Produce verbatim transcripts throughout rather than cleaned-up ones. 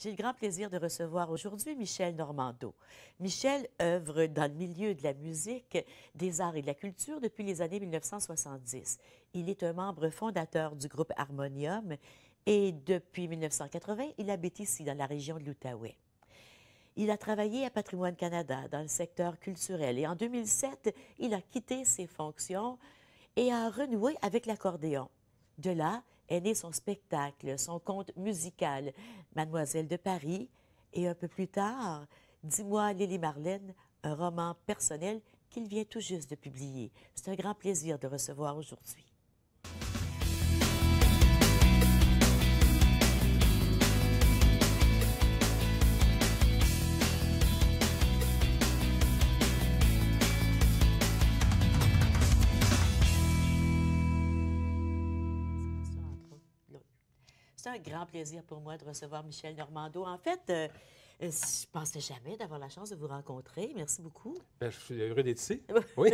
J'ai le grand plaisir de recevoir aujourd'hui Michel Normando. Michel œuvre dans le milieu de la musique, des arts et de la culture depuis les années mille neuf cent soixante-dix. Il est un membre fondateur du groupe Harmonium et depuis mille neuf cent quatre-vingts, il habite ici, dans la région de l'Outaouais. Il a travaillé à Patrimoine Canada dans le secteur culturel et en deux mille sept, il a quitté ses fonctions et a renoué avec l'accordéon. De là est né son spectacle, son conte musical, Mademoiselle de Paris, et un peu plus tard, Dis-moi, Lily Marlène, un roman personnel qu'il vient tout juste de publier. C'est un grand plaisir de recevoir aujourd'hui. C'est un grand plaisir pour moi de recevoir Michel Normando. En fait, euh, je ne pensais jamais d'avoir la chance de vous rencontrer. Merci beaucoup. Bien, je suis heureux d'être ici. Oui.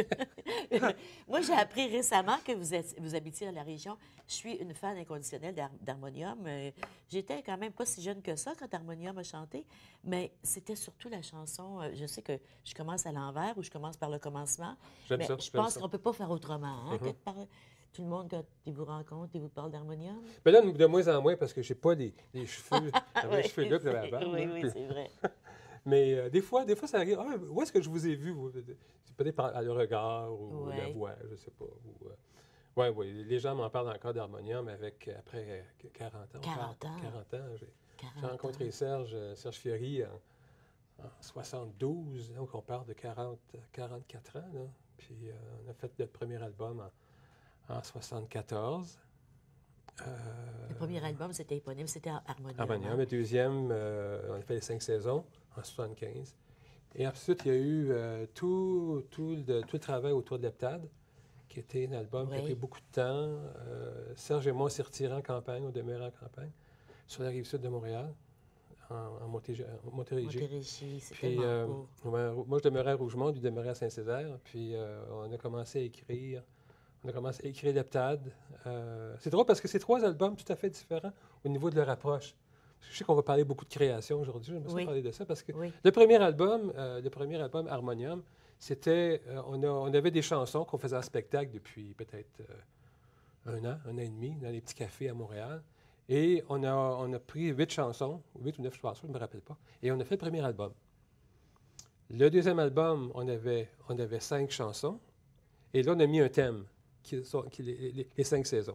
Moi, j'ai appris récemment que vous, êtes, vous habitiez dans la région. Je suis une fan inconditionnelle d'Harmonium. Euh, J'étais quand même pas si jeune que ça quand Harmonium a chanté, mais c'était surtout la chanson. Euh, je sais que je commence à l'envers ou je commence par le commencement. J'aime ça. Je pense qu'on ne peut pas faire autrement. Hein, mm-hmm. que de parler. Tout le monde, quand il vous rencontre, il vous parle d'harmonium? Bien là, de moins en moins, parce que je n'ai pas les, les cheveux, les oui, cheveux là que j'avais avant. Oui, oui, c'est vrai. Mais euh, des fois, des fois, ça arrive. Ah, où est-ce que je vous ai vu? C'est peut-être par le regard ou ouais. la voix, je ne sais pas. Oui, euh, ouais, ouais, les gens m'en parlent encore d'harmonium avec, après quarante ans. quarante ans? quarante ans. J'ai rencontré Serge, Serge Fiori en, en soixante-douze, donc on parle de quarante, quarante-quatre ans. Là. Puis euh, on a fait notre premier album en en soixante-quatorze. Euh, le premier album, c'était éponyme, c'était Harmonium. Harmonium. Le deuxième, euh, on a fait les cinq saisons en soixante-quinze. Et ensuite, il y a eu euh, tout, tout, le, tout le travail autour de l'Heptade, qui était un album oui. qui a pris beaucoup de temps. Euh, Serge et moi, on s'est retirés en campagne, on demeurait en campagne, sur la rive sud de Montréal, en, en Montérégie. Montérégie, c'était Puis, euh, ouais, moi, je demeurais à Rougemont, lui demeurait à Saint-Césaire. Puis, euh, on a commencé à écrire. On a commencé à écrire l'Heptade. Euh, c'est drôle parce que c'est trois albums tout à fait différents au niveau de leur approche. Je sais qu'on va parler beaucoup de création aujourd'hui, j'aimerais oui. parler de ça parce que oui. le premier album, euh, le premier album Harmonium, c'était, euh, on, on avait des chansons qu'on faisait en spectacle depuis peut-être euh, un an, un an et demi, dans les petits cafés à Montréal. Et on a, on a pris huit chansons, huit ou neuf, je pense, je ne me rappelle pas, et on a fait le premier album. Le deuxième album, on avait, on avait cinq chansons, et là, on a mis un thème. Qui sont qui, les, les, les cinq saisons.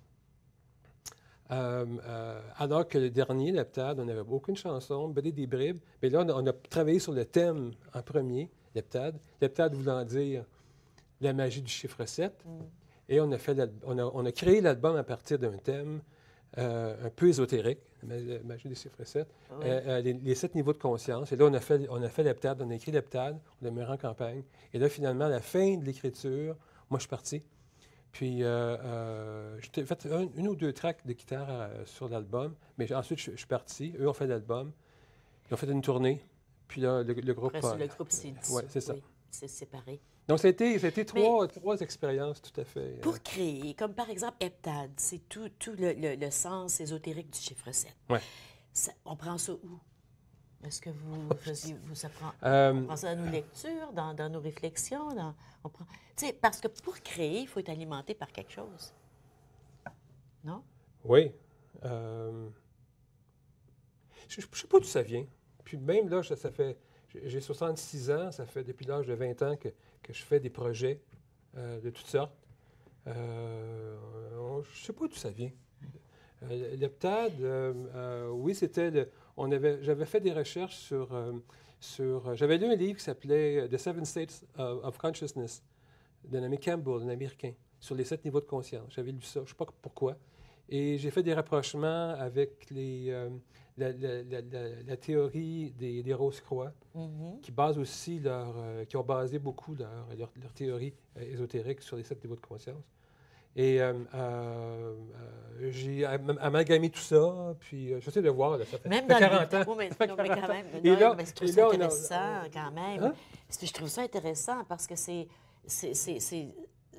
Euh, euh, alors que le dernier, l'Heptade, on n'avait aucune chanson, peut-être des bribes, mais là, on a, on a travaillé sur le thème en premier, l'Heptade. L'Heptade voulant dire la magie du chiffre sept. Mm. Et on a, fait on, a, on a créé l'album à partir d'un thème euh, un peu ésotérique, la magie du chiffre sept, oui. euh, euh, les, les sept niveaux de conscience. Et là, on a fait, on a fait l'Heptade, on a écrit l'Heptade, on demeurait en campagne. Et là, finalement, à la fin de l'écriture, moi, je suis parti. Puis, euh, euh, j'ai fait un, une ou deux tracks de guitare euh, sur l'album, mais ensuite, je, je suis parti. Eux ont fait l'album. Ils ont fait une tournée. Puis là, le, le groupe... Après, euh, le groupe s'est Oui, c'est ça. Oui, c'est séparé. Donc, ça a été, ça a été trois, trois expériences tout à fait. Pour euh... créer, comme par exemple Heptade, c'est tout, tout le, le, le sens ésotérique du chiffre sept. Oui. Ça, on prend ça où? Est-ce que vous faisiez, vous, ça prend, euh, on prend ça dans nos lectures, dans, dans nos réflexions? Dans, on prend, tu sais, parce que pour créer, il faut être alimenté par quelque chose. Non? Oui. Euh, je ne sais pas d'où ça vient. Puis même là, ça fait, j'ai soixante-six ans, ça fait depuis l'âge de vingt ans que, que je fais des projets euh, de toutes sortes. Euh, je ne sais pas d'où ça vient. Euh, L'Heptade, euh, euh, oui, c'était le... On avait, j'avais fait des recherches sur... Euh, sur euh, j'avais lu un livre qui s'appelait « The Seven States of, of Consciousness » d'un ami Campbell, un Américain, sur les sept niveaux de conscience. J'avais lu ça, je ne sais pas pourquoi. Et j'ai fait des rapprochements avec les, euh, la, la, la, la, la théorie des, des Rose-Croix, mm-hmm. qui base aussi leur... Euh, qui ont basé beaucoup leur, leur, leur théorie euh, ésotérique sur les sept niveaux de conscience. Et euh, euh, euh, j'ai amalgamé tout ça, puis euh, j'essaie de voir, là, ça fait, même fait dans quarante le... ans. Oui, mais, ça fait non, mais quand même, et non, là, mais je trouve et ça là, intéressant a, quand même. Hein? Je trouve ça intéressant parce que c'est...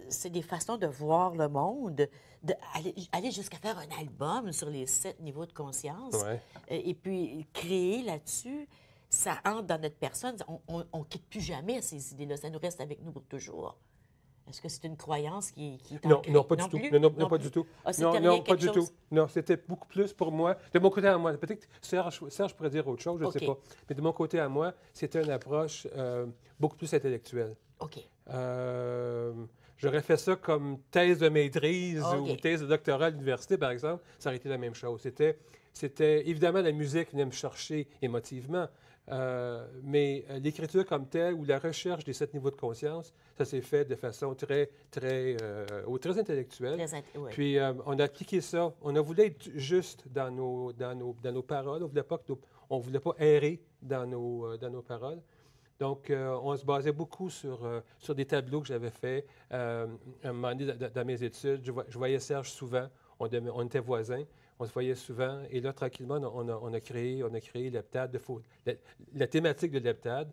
c'est des façons de voir le monde, d'aller aller jusqu'à faire un album sur les sept niveaux de conscience, Ouais. euh, et puis créer là-dessus, ça entre dans notre personne. On ne quitte plus jamais ces idées-là. Ça nous reste avec nous pour toujours. Est-ce que c'est une croyance qui, qui est Non, ancrée? non, pas du tout. Plus? Non, non, non, Non pas plus? du tout. Ah, Non, c'était non, rien pas quelque du tout. chose? Non, c'était beaucoup plus pour moi. De mon côté à moi, peut-être que Serge, Serge pourrait dire autre chose, je ne sais OK. pas. Mais de mon côté à moi, c'était une approche euh, beaucoup plus intellectuelle. OK. Euh, J'aurais fait ça comme thèse de maîtrise OK. ou thèse de doctorat à l'université, par exemple, ça aurait été la même chose. C'était, c'était évidemment la musique venait me chercher émotivement, euh, mais euh, l'écriture comme telle ou la recherche des sept niveaux de conscience, ça s'est fait de façon très, très, euh, ou très intellectuelle. Très int- ouais. Puis euh, on a appliqué ça. On a voulu être juste dans nos, dans nos, dans nos paroles. On voulait pas que nos- on voulait pas errer dans nos, euh, dans nos paroles. Donc, euh, on se basait beaucoup sur, euh, sur des tableaux que j'avais faits. Euh, à un moment donné, dans, dans mes études, je, vo- je voyais Serge souvent. On, dem- on était voisins. On se voyait souvent. Et là, tranquillement, on a, on a créé, on a créé l'heptade de faux. La, la thématique de l'heptade.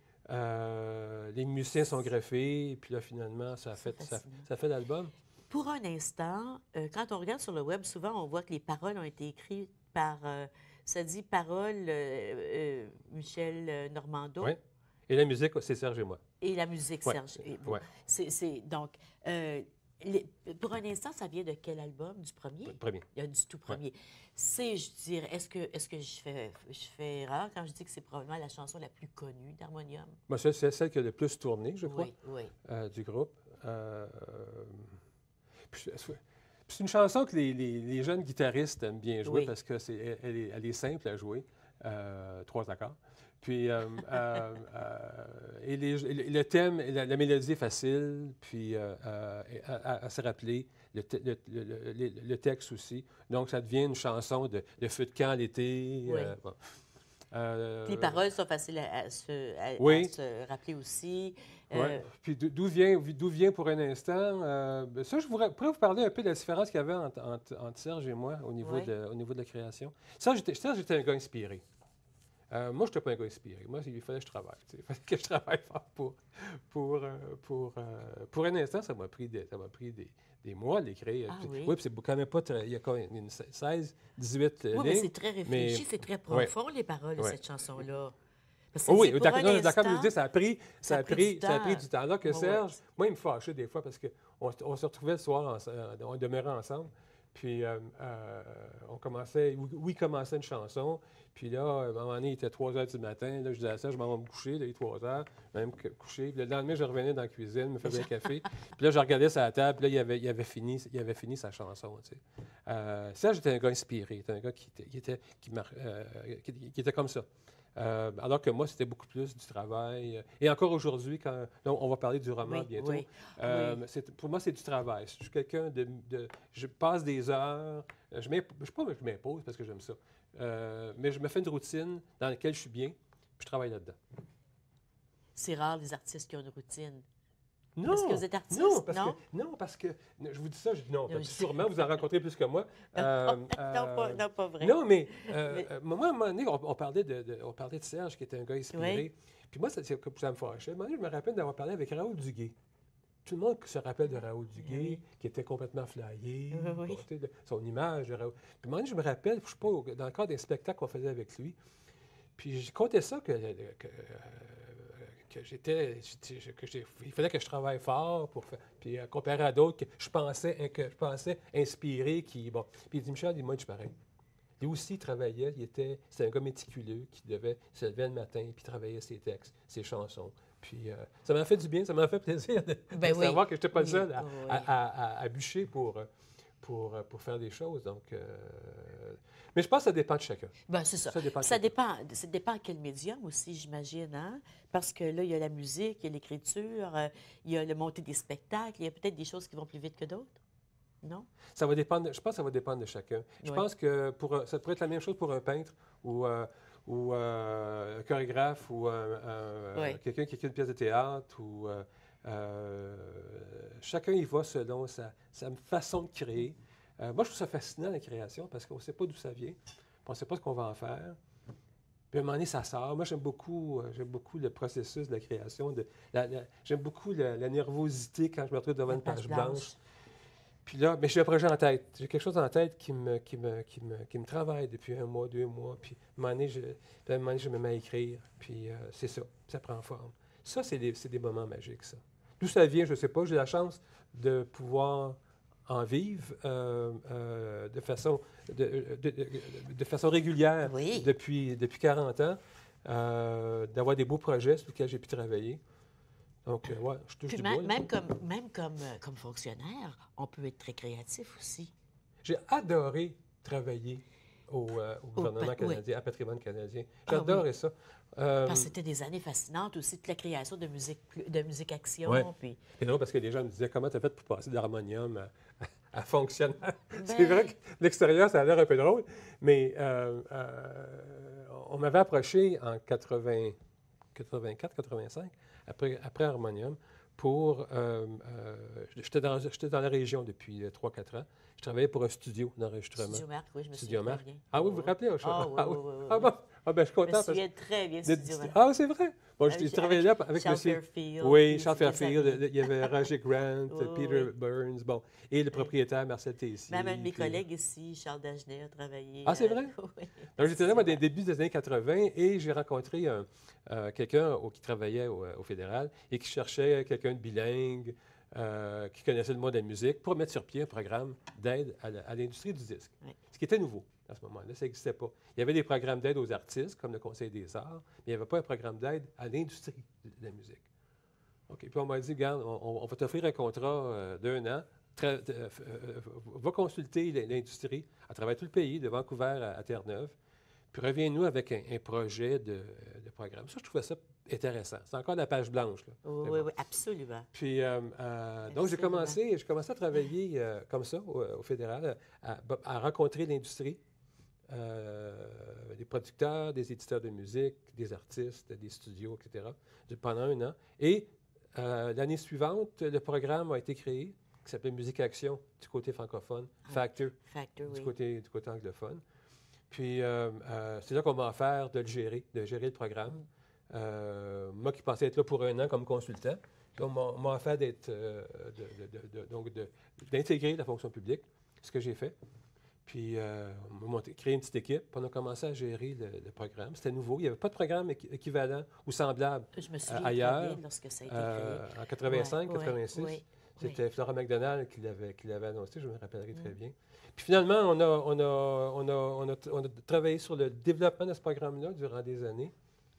Euh, les musiciens sont greffés. Et puis là, finalement, ça a C'est fait, ça, fascinant. ça a fait l'album. Pour un instant, euh, quand on regarde sur le web, souvent, on voit que les paroles ont été écrites par, euh, ça dit paroles, euh, euh, Michel euh, Normando. Oui. Et la musique, c'est Serge et moi. Et la musique, Ouais. Serge. Et bon, Ouais. c'est, c'est- donc, euh, les- pour un instant, ça vient de quel album? Du premier? Premier. Il y a du tout premier. C'est, je dirais, est-ce que, est-ce que je fais, je fais erreur quand je dis que c'est probablement la chanson la plus connue d'Harmonium? Moi, c'est c'est celle qui a le plus tourné, je crois, Oui, oui. euh, du groupe. Euh, puis, c'est- puis c'est une chanson que les, les- les jeunes guitaristes aiment bien jouer Oui. parce que c'est, elle, elle est, elle est simple à jouer, euh, trois accords. Puis, euh, euh, euh, et, les- et le le thème, la, la mélodie est facile, puis euh, euh, à, à- à se rappeler, le, te- le- le- le- le- le texte aussi. Donc, ça devient une chanson de, de feu de camp l'été. Oui. euh, bon. Euh, Les paroles sont faciles à, à se, à- Oui. à se rappeler aussi. Oui. Euh, Puis d'o- d'où vient, d'où vient pour un instant, euh, ben ça, je voudrais, pourrais vous parler un peu de la différence qu'il y avait entre, entre- entre Serge et moi au niveau, Oui. de, au niveau de la création. Serge, j'étais, Serge, j'étais un gars inspiré. Euh, moi, je n'étais pas un gars inspiré. Moi, il fallait que je travaille. tu sais. Il fallait que je travaille fort pour... Pour, euh, pour, euh, pour un instant, ça m'a pris des, ça m'a pris des, des mois à l'écrire. Ah Puis- oui? puis c'est quand même pas très... Il y a quand même une seize, dix-huit oui, lignes. mais c'est très réfléchi, mais- c'est très profond, les paroles de Ouais. cette chanson-là. Parce que Oh oui, c'est pour d'accord, un non, d'accord, mais je instant- dis, ça a pris, ça a pris, ça a pris temps. du temps. Là que Ouais, ouais. Serge, moi, il me fâchait des fois parce qu'on on se retrouvait le soir, en- euh, on demeurait ensemble. Puis euh, euh, on commençait, oui, il commençait une chanson. Puis là, à un moment donné, il était trois heures du matin. Là, je disais à Serge, je m'en vais me coucher. Là, il est trois heures, même que- coucher. Puis le lendemain, je revenais dans la cuisine, me faisais un café. Puis là, je regardais sa table. Puis là, il avait, il avait, fini, il avait fini sa chanson. Tu sais. Euh, Serge était un gars inspiré. Il était un gars qui était, qui était, qui mar- euh, qui- qui était comme ça. Euh, alors que moi, c'était beaucoup plus du travail. Et encore aujourd'hui, quand là, on va parler du roman Oui, bientôt, oui, euh, oui. c'est- pour moi, c'est du travail. Je suis quelqu'un de, de- Je passe des heures. euh, Je ne sais pas que je m'impose parce que j'aime ça. Euh, mais je me fais une routine dans laquelle je suis bien, puis je travaille là-dedans. C'est rare, les artistes qui ont une routine. Non! Parce que vous êtes artiste, non, parce non? que non, parce que je vous dis ça, je dis non, Non, parce que je- sûrement vous en rencontrez plus que moi. Euh, non, pas, euh, non, pas vrai. Non, mais, euh, Mais- euh, moi, à un moment donné, on, on parlait de, de- on parlait de Serge, qui était un gars inspiré. Oui. Puis moi, ça, c'est- ça me fâchait. À un moment donné, je me rappelle d'avoir parlé avec Raoul Duguay. Tout le monde se rappelle de Raoul Duguay, Oui. qui était complètement flyé, Oui, oui. bon, tu sais, de- son image de Raoul. Puis à un moment donné, je me rappelle, je ne sais pas, au- dans le cadre d'un spectacle qu'on faisait avec lui, puis je comptais ça que, que, euh, que j'étais, j'étais- que j'ai- il fallait que je travaille fort pour faire, puis euh, comparé à d'autres que je pensais, hein, que je pensais inspirer, qui, bon. Puis il dit, Michel, dis-moi, je suis pareil. Lui aussi, il travaillait, il était, c'était un gars méticuleux qui devait se lever le matin puis travailler ses textes, ses chansons. Puis euh, ça m'a fait du bien, ça m'a fait plaisir de, Ben de oui. savoir que je n'étais pas le Oui, seul à, oui. à- à- à- à bûcher pour, euh, pour, euh, pour faire des choses. Donc, euh, mais je pense que ça dépend de chacun. Ben, c'est ça. Ça dépend de Ça chacun. dépend, ça dépend à quel médium aussi, j'imagine, hein? Parce que là, il y a la musique, il y a l'écriture, euh, il y a le monter des spectacles, il y a peut-être des choses qui vont plus vite que d'autres, non? Ça va dépendre, je pense que ça va dépendre de chacun. Je Oui. pense que pour, un- ça pourrait être la même chose pour un peintre ou, euh, ou euh, un chorégraphe ou un- un- Oui. quelqu'un qui écrit une pièce de théâtre. Ou, euh, euh, chacun y va selon sa, sa façon de créer. Euh, moi, je trouve ça fascinant, la création, parce qu'on ne sait pas d'où ça vient, puis on ne sait pas ce qu'on va en faire. Puis Puis à un moment donné, ça sort. Moi, j'aime beaucoup, euh, j'aime beaucoup le processus de la création. De, la- la- j'aime beaucoup la, la nervosité quand je me retrouve devant La une page page blanche. blanche. Puis là, mais j'ai un projet en tête. J'ai quelque chose en tête qui me, qui me, qui me, qui me travaille depuis un mois, deux mois. Puis à un moment donné, je, puis à un moment donné, je me mets à écrire. Puis euh, c'est ça, ça prend forme. Ça, c'est des, c'est des moments magiques, ça. D'où ça vient, je ne sais pas. J'ai la chance de pouvoir en vivre euh, euh, de, façon, de, de, de, de façon régulière Oui. depuis, depuis quarante ans, euh, d'avoir des beaux projets sur lesquels j'ai pu travailler. Donc, euh, ouais, je touche Puis du même, bois. là. même comme, même comme, euh, comme fonctionnaire, on peut être très créatif aussi. J'ai adoré travailler au, euh, au gouvernement pa- oui. canadien, à Patrimoine canadien. Ah J'adorais oui. ça. Euh, Parce que c'était des années fascinantes aussi, toute la création de musique, de musique action. Ouais. Puis, c'est drôle parce que les gens me disaient comment tu as fait pour passer d'harmonium à, à fonctionnaire. C'est Ben- vrai que de l'extérieur, ça a l'air un peu drôle, mais euh, euh, on m'avait approché en quatre-vingts, quatre-vingt-quatre quatre-vingt-cinq, après, après Harmonium, pour... euh, euh, j'étais, dans, j'étais dans la région depuis trois quatre ans. Je travaillais pour un studio d'enregistrement. Studio Marc, oui, je me Studio souviens Marc. très bien. Ah oui, vous vous rappelez? un Ah oui, ah, oui, oui, oui, ah oui. bon? Ah ben, je suis Je me content. parce souviens très bien de de- Studio Marc. Ah, c'est vrai? Bon, Avec- j'ai travaillé là avec Charles monsieur... Fairfield, Oui, puis Charles toutes les Fairfield, années. il y avait Roger Grant, Oui, Peter oui. Burns, bon, et le propriétaire Marcel Tessier. Même un de mes puis- collègues ici, Charles Dagenet, a travaillé. Ah, c'est à- vrai? Oui. Donc, j'étais là, moi, Studio des débuts des années quatre-vingt, et j'ai rencontré un, euh, quelqu'un au- qui travaillait au, au fédéral et qui cherchait quelqu'un de bilingue, euh, qui connaissait le monde de la musique, pour mettre sur pied un programme d'aide à la- à l'industrie du disque. Oui. Ce qui était nouveau à ce moment-là, ça n'existait pas. Il y avait des programmes d'aide aux artistes, comme le Conseil des arts, mais il n'y avait pas un programme d'aide à l'industrie de la musique. OK. Puis on m'a dit, regarde, on, on va t'offrir un contrat euh, d'un an. Tra- de- euh, euh, va consulter l- l'industrie à travers tout le pays, de Vancouver à, à Terre-Neuve. Puis reviens-nous avec un, un projet de, de programme. Ça, je trouvais ça intéressant. C'est encore la page blanche. Là. Oui, Mais oui, bon. oui, absolument. Puis, euh, euh, donc, j'ai Absolument. commencé, j'ai commencé à travailler euh, comme ça au, au fédéral, à, à rencontrer l'industrie, euh, des producteurs, des éditeurs de musique, des artistes, des studios, et cetera, de- pendant un an. Et euh, l'année suivante, le programme a été créé, qui s'appelait Musique Action du côté francophone, Ah. Factor Factor, du, oui. côté, du côté anglophone. Puis, euh, euh, c'est là qu'on m'a offert de le gérer, de gérer le programme. Euh, moi qui pensais être là pour un an comme consultant, puis on m'a on m'a offert d'être, euh, de- de- de- de- donc de- d'intégrer la fonction publique, ce que j'ai fait. Puis, euh, on m'a monté- créé une petite équipe, puis on a commencé à gérer le, le programme. C'était nouveau, il n'y avait pas de programme équi- équivalent ou semblable Je me souviens ailleurs, très bien lorsque ça a été euh, créé. en quatre-vingt-cinq, Ouais, ouais, quatre-vingt-six. oui, C'était Flora McDonald qui l'avait, qui l'avait annoncé, je me rappellerai très Mm. bien. Puis finalement, on a, on, a, on, a, on, a, on a travaillé sur le développement de ce programme-là durant des années.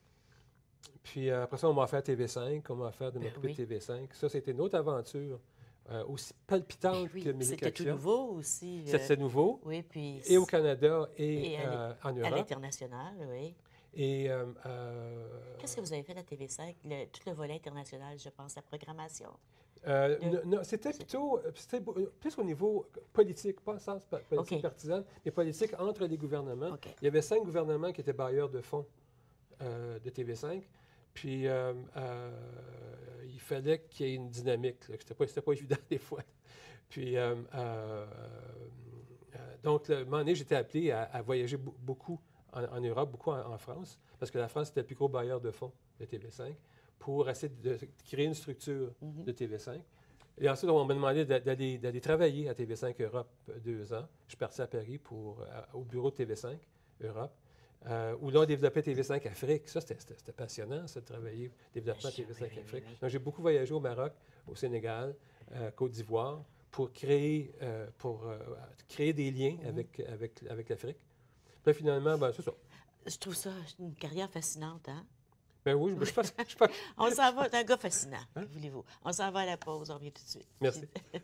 Puis euh, après ça, on m'a offert T V cinq, on m'a offert de Ben m'occuper oui. de T V cinq. Ça, c'était une autre aventure, euh, aussi palpitante Ben oui, que Musique c'était tout Action. nouveau aussi. euh, C'était nouveau, oui, puis et au Canada et, et à euh, en à Europe. l'international, oui. Et euh, euh, Qu'est-ce que vous avez fait à T V cinq, le- tout le volet international, je pense, la programmation? Euh, De- non, non, c'était plutôt c'était beau- plus au niveau politique, pas en sens pa- politique OK. partisan, mais politique entre les gouvernements. OK. Il y avait cinq gouvernements qui étaient bailleurs de fonds euh, de T V cinq. Puis euh, euh, il fallait qu'il y ait une dynamique. Ce n'était pas, c'était pas évident des fois. Puis euh, euh, euh, donc, le, un moment donné, j'étais appelé à, à voyager be- beaucoup en, en Europe, beaucoup en, en France, parce que la France était le plus gros bailleur de fonds de T V cinq, pour essayer de, de créer une structure Mhm. de T V cinq. Et ensuite, on m'a demandé d'a- d'aller, d'aller travailler à T V cinq Europe euh, deux ans. Je suis parti à Paris pour, à- au bureau de T V cinq Europe, euh, où là, on développait T V cinq Afrique. Ça, c'était, c'était- c'était passionnant, ça, de travailler développement Ben, T V cinq oui, oui, Afrique. oui, oui. Donc, j'ai beaucoup voyagé au Maroc, au Sénégal, euh, Côte d'Ivoire, pour créer, euh, pour, euh, créer des liens Mhm. avec, avec, avec l'Afrique. Puis là, finalement, ben, c'est ça. Je trouve ça une carrière fascinante, hein? Ben oui, je, je pense, je pense- On s'en va, t'es un gars fascinant, Hein? que voulez-vous. On s'en va à la pause, on revient tout de suite. Merci.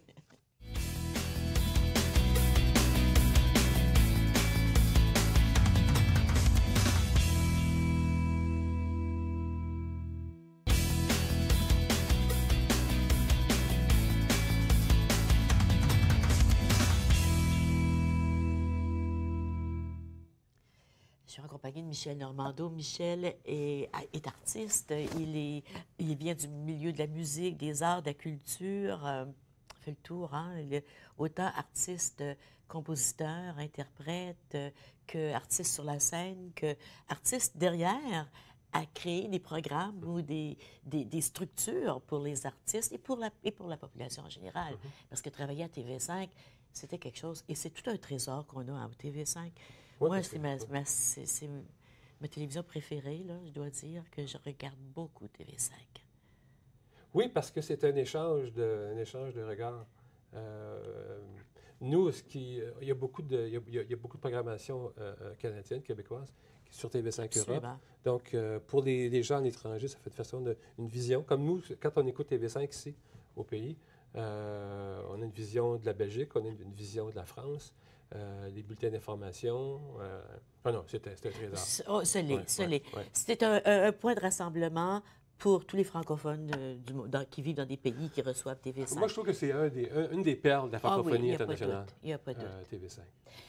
Je suis accompagnée de Michel Normando. Michel est, est artiste. Il, est, il vient du milieu de la musique, des arts, de la culture. Euh, fait le tour, hein? Le- autant artistes, euh, compositeurs, interprètes, euh, que artistes sur la scène, que artistes derrière à créer des programmes ou des, des, des structures pour les artistes et pour la, et pour la population en général. Mhm. Parce que travailler à T V cinq, c'était quelque chose, et c'est tout un trésor qu'on a à T V cinq. Oui, Moi, parce que c'est ma, oui. ma- c'est- c'est ma télévision préférée, là. Je dois dire que je regarde beaucoup T V cinq. Oui, parce que c'est un échange de, un échange de regards. Euh, nous, ce qui, il y a beaucoup de, il y a, il y a- il y a beaucoup de programmation euh, euh, canadienne, québécoise, qui est sur T V cinq Europe. Absolument. Donc, euh, pour les, les gens à l'étranger, ça fait de façon de, une vision. Comme nous, quand on écoute T V cinq ici, au pays, euh, on a une vision de la Belgique, on a une, une vision de la France, euh, les bulletins d'information. Euh, ah non, c'était c'était un trésor. Ce- Oh, ce l'est, Ouais, ce ouais, l'est. ouais. C'était un, un- un point de rassemblement pour tous les francophones euh, du monde, dans- qui vivent dans des pays qui reçoivent T V cinq. Moi, je trouve que c'est un des, un- une des perles de la Ah oui, il francophonie n'y a pas de internationale, doute. Il n'y a pas de doute. euh, T V cinq.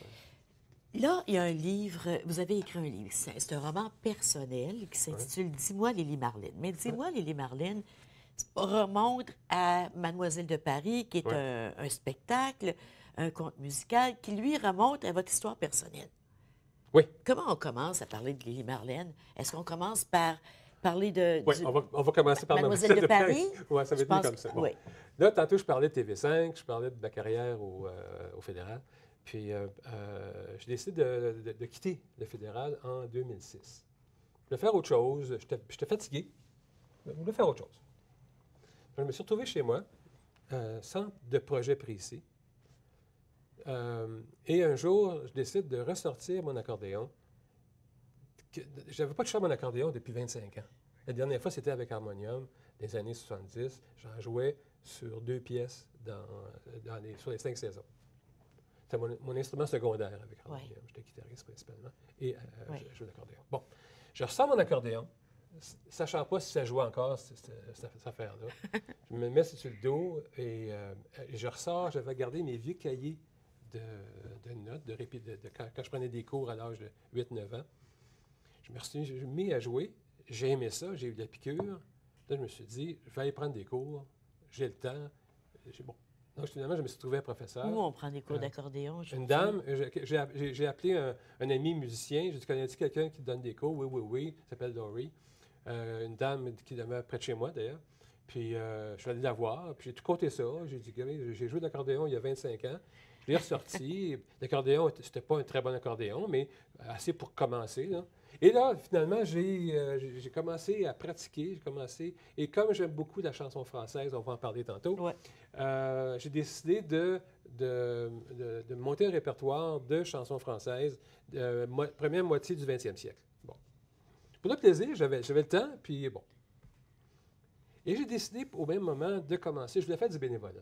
Là, il y a un livre, vous avez écrit un livre, c'est c'est un roman personnel qui s'intitule Dis-moi Lily Marlène. Mais Dis-moi Lily Marlène remonte à Mademoiselle de Paris, qui est Ouais. un, un spectacle, un conte musical, qui lui remonte à votre histoire personnelle. Oui, Comment on commence à parler de Lily Marlène? Est-ce qu'on commence par parler de... oui, du- on va, on va commencer par Mademoiselle de Paris? Oui, ça va Je être mieux pense comme que- ça. Bon. oui. Là, tantôt, je parlais de T V cinq, je parlais de ma carrière au, euh, au fédéral. Puis, euh, euh, j'ai décidé de, de- de quitter le fédéral en deux mille six. Je voulais faire autre chose. J'étais j'étais fatigué. Je voulais faire autre chose. Je me suis retrouvé chez moi, euh, sans de projet précis. Euh, et un jour, je décide de ressortir mon accordéon. Je n'avais pas touché à mon accordéon depuis vingt-cinq ans. La dernière fois, c'était avec harmonium, des années soixante-dix. J'en jouais sur deux pièces dans, dans les- sur les cinq saisons. C'était mon, mon instrument secondaire avec harmonium. Ouais. J'étais guitariste principalement et euh, Ouais. je jouais l'accordéon. Bon, je ressors mon accordéon, s- sachant pas si ça jouait encore, cette, cette- cette affaire-là. Je me mets sur le dos et, euh, et je ressors. J'avais gardé mes vieux cahiers de, de notes, de, répé- de, de- quand, quand je prenais des cours à l'âge de huit neuf ans. Je me suis je me mis à jouer. J'ai aimé ça, j'ai eu de la piqûre. Là, je me suis dit, je vais aller prendre des cours. J'ai le temps. J'ai- Bon. Donc, finalement, je me suis trouvé un professeur. Où on prend des cours Euh, d'accordéon? je Une vous dame, j'ai- j'ai j'ai- j'ai appelé un, un ami musicien. J'ai dit, connais-tu quelqu'un qui te donne des cours? Oui, oui, oui. Elle s'appelle Dory. Euh, une dame qui demeure près de chez moi, d'ailleurs. Puis, euh, je suis allé la voir. Puis, j'ai tout compté ça. J'ai dit, Gary, j'ai joué de l'accordéon il y a vingt-cinq ans. Je l'ai ressorti. L'accordéon, c'était pas un très bon accordéon, mais assez pour commencer, là. Et là, finalement, j'ai euh, j'ai- j'ai commencé à pratiquer. J'ai commencé. Et comme j'aime beaucoup la chanson française, on va en parler tantôt. Ouais. Euh, j'ai décidé de, de, de- de monter un répertoire de chansons françaises, de mo- première moitié du vingtième siècle. Bon. Pour le plaisir, j'avais j'avais le temps, puis bon. Et j'ai décidé au même moment de commencer. Je voulais faire du bénévolat.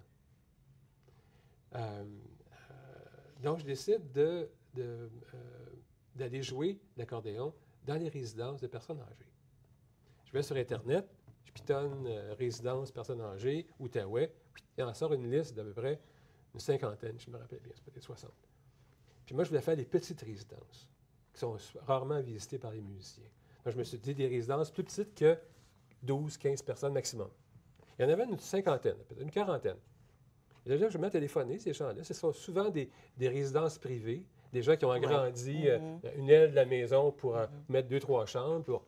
Euh, euh, donc, je décide de, de, euh, d'aller jouer l'accordéon dans les résidences de personnes âgées. Je vais sur Internet, je pitonne euh, résidence personnes âgées, Outaouais, et en sort une liste d'à peu près une cinquantaine, je me rappelle bien, c'est peut-être soixante. Puis moi, je voulais faire des petites résidences, qui sont rarement visitées par les musiciens. Donc, je me suis dit des résidences plus petites que douze, quinze personnes maximum. Il y en avait une cinquantaine, peut-être une quarantaine. Et là, je me mets à téléphoner, ces gens-là. Ce sont souvent des, des résidences privées, des gens qui ont agrandi euh, Mhm. une aile de la maison pour euh, mettre deux, trois chambres. Pour...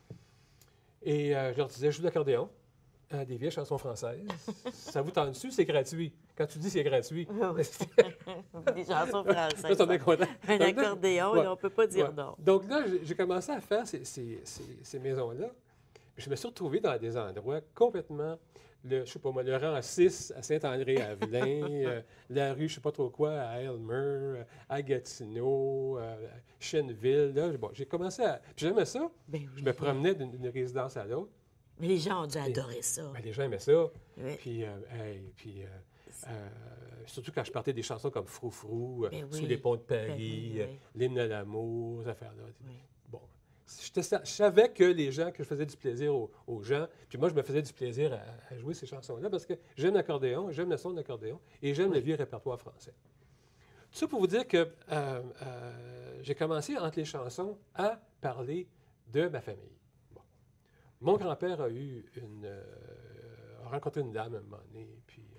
Et euh, je leur disais, je joue de l'accordéon, euh, des vieilles chansons françaises. Ça vous tente dessus, c'est gratuit. Quand tu dis c'est gratuit, Des chansons françaises. là, ils sont bien contents. Un Donc là, accordéon, ouais, là, on ne peut pas dire ouais. non. Donc là, j'ai- j'ai commencé à faire ces, ces- ces- ces maisons-là. Je me suis retrouvé dans des endroits complètement, le, je sais pas moi, le rang six à Saint-André-Avelin, euh, la rue, je sais pas trop quoi, à Aylmer, euh, à Gatineau, euh, à Chenneville. Là, bon, j'ai commencé à... Puis j'aimais ça. Ben oui. Je me promenais d'une d'une résidence à l'autre. Mais les gens ont dû adorer ça. Ben, les gens aimaient ça. Oui. Puis, euh, hey, puis euh, euh, surtout quand je partais des chansons comme Frou-Frou, euh, Ben Sous oui. les ponts de Ben Paris, oui, euh, oui. L'hymne à l'amour, ces affaires-là. Oui. Bon. J'étais sa- Je savais que les gens, que je faisais du plaisir aux, aux gens, puis moi, je me faisais du plaisir à, à jouer ces chansons-là parce que j'aime l'accordéon, j'aime le son de l'accordéon et j'aime le vieux répertoire français. Tout ça pour vous dire que euh, euh, j'ai commencé, entre les chansons, à parler de ma famille. Bon. Mon grand-père a eu une... euh, a rencontré une dame à un moment donné, puis euh,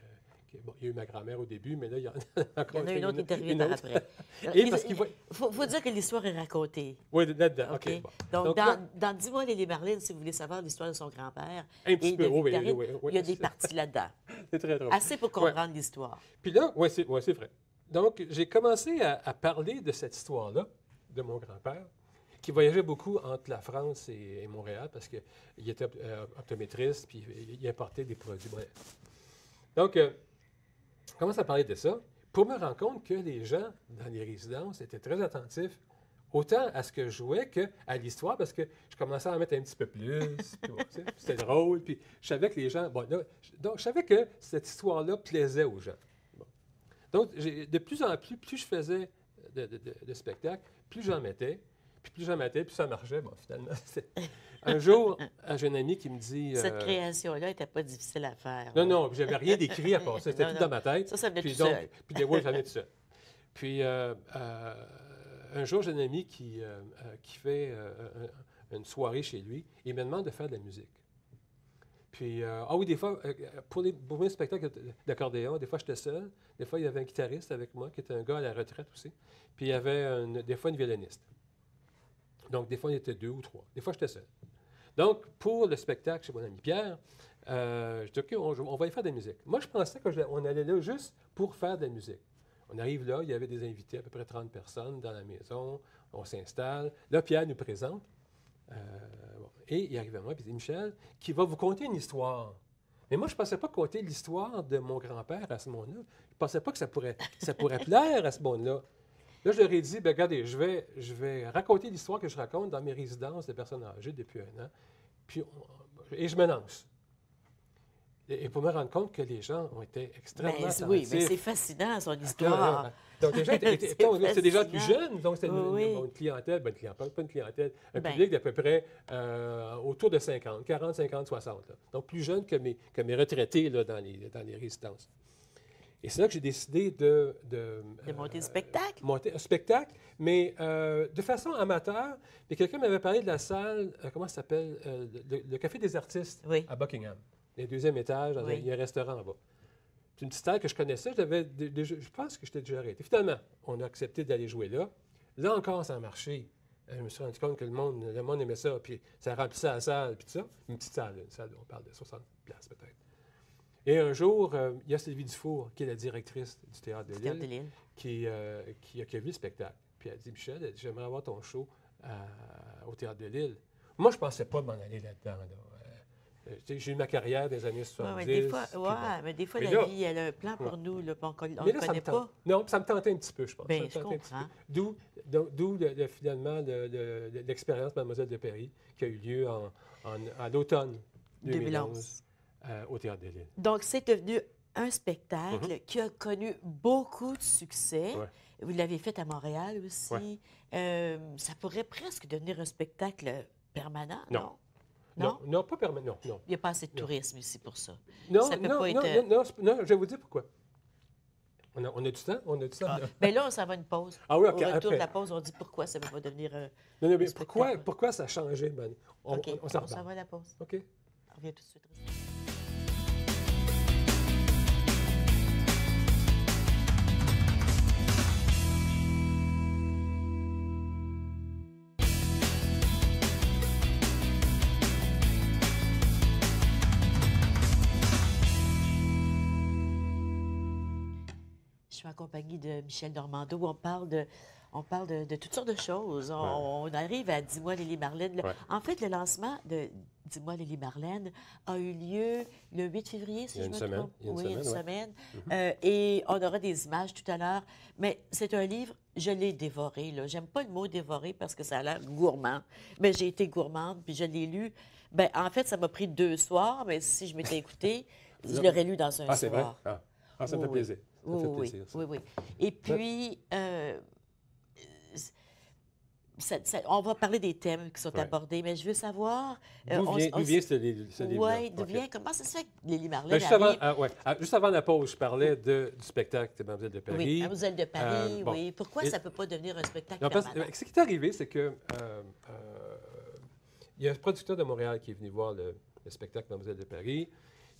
que, bon, il y a eu ma grand-mère au début, mais là, il y en a encore Il y en a une autre interview une par autre. après. Et Il parce qu'il voit... faut, faut dire que l'histoire est racontée. Oui, là-dedans, OK. OK. Bon. Donc, Donc dans, là- dans Dis-moi, Lily Marlène, si vous voulez savoir l'histoire de son grand-père Un petit et peu, de oui, oui, Victorine, oui, oui. il y a des parties là-dedans. C'est très drôle. Assez pour comprendre l'histoire. Puis là, oui, c'est ouais, c'est vrai. Donc, j'ai commencé à, à parler de cette histoire-là, de mon grand-père, qui voyageait beaucoup entre la France et, et Montréal parce qu'il était op- euh, optométriste, puis il, il importait des produits. Bref. Donc, euh, je commence à parler de ça pour me rendre compte que les gens dans les résidences étaient très attentifs autant à ce que je jouais qu'à l'histoire, parce que je commençais à en mettre un petit peu plus. Puis bon, tu sais, c'était drôle. Puis je savais que les gens. Bon, là, je- donc, je savais que cette histoire-là plaisait aux gens. Bon. Donc, j'ai- de plus en plus, plus je faisais de, de, de- de spectacles, plus j'en mettais. Puis plus j'en mettais, plus ça marchait. Bon, finalement, c'est- un jour, j'ai un ami qui me dit. Cette euh, création-là n'était pas difficile à faire. non, là. non, j'avais rien d'écrit à part ça. C'était Non, tout non. dans ma tête. Ça, ça venait Puis tout donc, seul. puis des fois, j'en ai tout seul. Puis euh, euh, un jour, j'ai un ami qui, euh, euh, qui fait euh, un- une soirée chez lui. Il me demande de faire de la musique. Puis, euh, ah oui, des fois, euh, pour, les, pour mes spectacles d'accordéon, des fois, j'étais seul. Des fois, il y avait un guitariste avec moi, qui était un gars à la retraite aussi. Puis, il y avait une- des fois une violoniste. Donc, des fois, il y était deux ou trois. Des fois, j'étais seul. Donc, pour le spectacle chez mon ami Pierre, euh, je dis, OK, on, on va y faire de la musique. Moi, je pensais qu'on allait là juste pour faire de la musique. On arrive là, il y avait des invités, à peu près trente personnes dans la maison. On s'installe. Là, Pierre nous présente. Euh, bon. Et il arrive à moi, puis il dit, Michel, qui va vous conter une histoire. Mais moi, je ne pensais pas conter l'histoire de mon grand-père à ce moment-là. Je ne pensais pas que ça pourrait, ça pourrait plaire à ce moment-là. Là, je leur ai dit, bien, regardez, je vais, je vais raconter l'histoire que je raconte dans mes résidences de personnes âgées depuis un an. Puis, on- et je me lance. Et, et pour me rendre compte que les gens ont été extrêmement Ben, attentifs. oui, mais c'est fascinant, son Ah, histoire. donc, les gens étaient, étaient- C'est donc, c'était des gens plus fascinant. jeunes, donc c'était une, Oui. une- une clientèle, ben, une clientèle, pas une clientèle, un Ben. public d'à peu près euh, autour de cinquante, quarante, cinquante, soixante. Là. Donc, plus jeune que mes, que mes retraités là, dans, les, dans les résidences. Et c'est là que j'ai décidé de... De, De monter euh, le spectacle. Monter un spectacle, mais euh, de façon amateur. Mais quelqu'un m'avait parlé de la salle, euh, comment ça s'appelle, euh, le, le Café des artistes Oui. à Buckingham. Le deuxième étage, dans un- Oui. il y a un restaurant en bas. C'est une petite salle que je connaissais, je, l'avais dé- déjà- je pense que j'étais déjà arrêté. Finalement, on a accepté d'aller jouer là. Là encore, ça a marché. Euh, Je me suis rendu compte que le monde, le monde aimait ça, puis ça remplissait la salle, puis tout ça. Une petite salle, une salle, on parle de soixante places peut-être. Et un jour, euh, il y a Sylvie Dufour, qui est la directrice du Théâtre de Du Théâtre de Lille, Lille. qui, euh, qui, a- qui a vu le spectacle. Puis elle a dit, Michel, elle dit, j'aimerais avoir ton show à- au Théâtre de Lille. Moi, je ne pensais pas m'en aller là-dedans. Là. Euh, tu sais, j'ai eu ma carrière des années Ouais, soixante-dix. mais des fois, puis ouais, bon. mais des fois Mais la là- vie, elle a un plan pour Ouais. nous, là, puis on ne le Mais là, ça connaît me tente. pas. Non, ça me tentait un petit peu, je pense. Ben, Ça me je tentait un petit comprends. peu. D'où, d'où- d'où le- le- finalement le- le- le- l'expérience Mademoiselle de Paris qui a eu lieu en, en- à l'automne deux mille onze, deux mille onze. euh, au Théâtre de Lille. Donc, c'est devenu un spectacle Mhm. qui a connu beaucoup de succès. Ouais. Vous l'avez fait à Montréal aussi. Ouais. Euh, ça pourrait presque devenir un spectacle permanent, Non. non? Non, non, pas permanent. Non, non. Il n'y a pas assez de Non. tourisme ici pour ça. Non, Ça peut non, pas non, être- non, non, c'est- non, je vais vous dire pourquoi. On a, on a du temps? On a du temps? Ah. là? Bien là, ça va une pause. Ah oui, Au OK, retour après. de la pause, on dit pourquoi ça ne va pas devenir un... Non, non, mais un pourquoi, spectacle. pourquoi ça a changé, Ben? On, OK, on, on s'en on s'en reparle. va à la pause. OK? On revient tout de suite. Je suis en compagnie de Michel Normando. On parle de, on parle de, de toutes sortes de choses. On, on arrive à Dis-moi, Lily Marlène. Le- Ouais. En fait, le lancement de Dis-moi, Lily Marlène a eu lieu le huit février, si Il y a je une me semaine. trompe. Il y a une oui, une semaine, semaine. Euh, et on aura des images tout à l'heure. Mais c'est un livre, je l'ai dévoré. Là. J'aime pas le mot dévoré parce que ça a l'air gourmand. Mais j'ai été gourmande, puis je l'ai lu. Ben, en fait, ça m'a pris deux soirs, mais si je m'étais écoutée, je l'aurais lu dans un Ah, c'est vrai? soir. Ah, Ah, ça me Oui, fait oui. plaisir. Ça me Oui, fait oui, plaisir, ça. oui, oui. Et puis, euh, ça- ça- on va parler des thèmes qui sont Ouais. abordés, mais je veux savoir... euh, D'où on- vient, on d'où s- vient ce, li- ce livre-là? Oui, d'où OK. vient... Comment ça se fait que Lily Marlène Ben, juste, avant, arrive... ah, ouais. Ah, juste avant la pause, je parlais de, du spectacle de Mademoiselle de Paris. Oui, Mademoiselle de Paris, Euh, bon. oui. Pourquoi Et- ça ne peut pas devenir un spectacle Non, parce- permanent? ce qui est arrivé, c'est que euh, euh, il y a un producteur de Montréal qui est venu voir le, le spectacle Mademoiselle de Paris.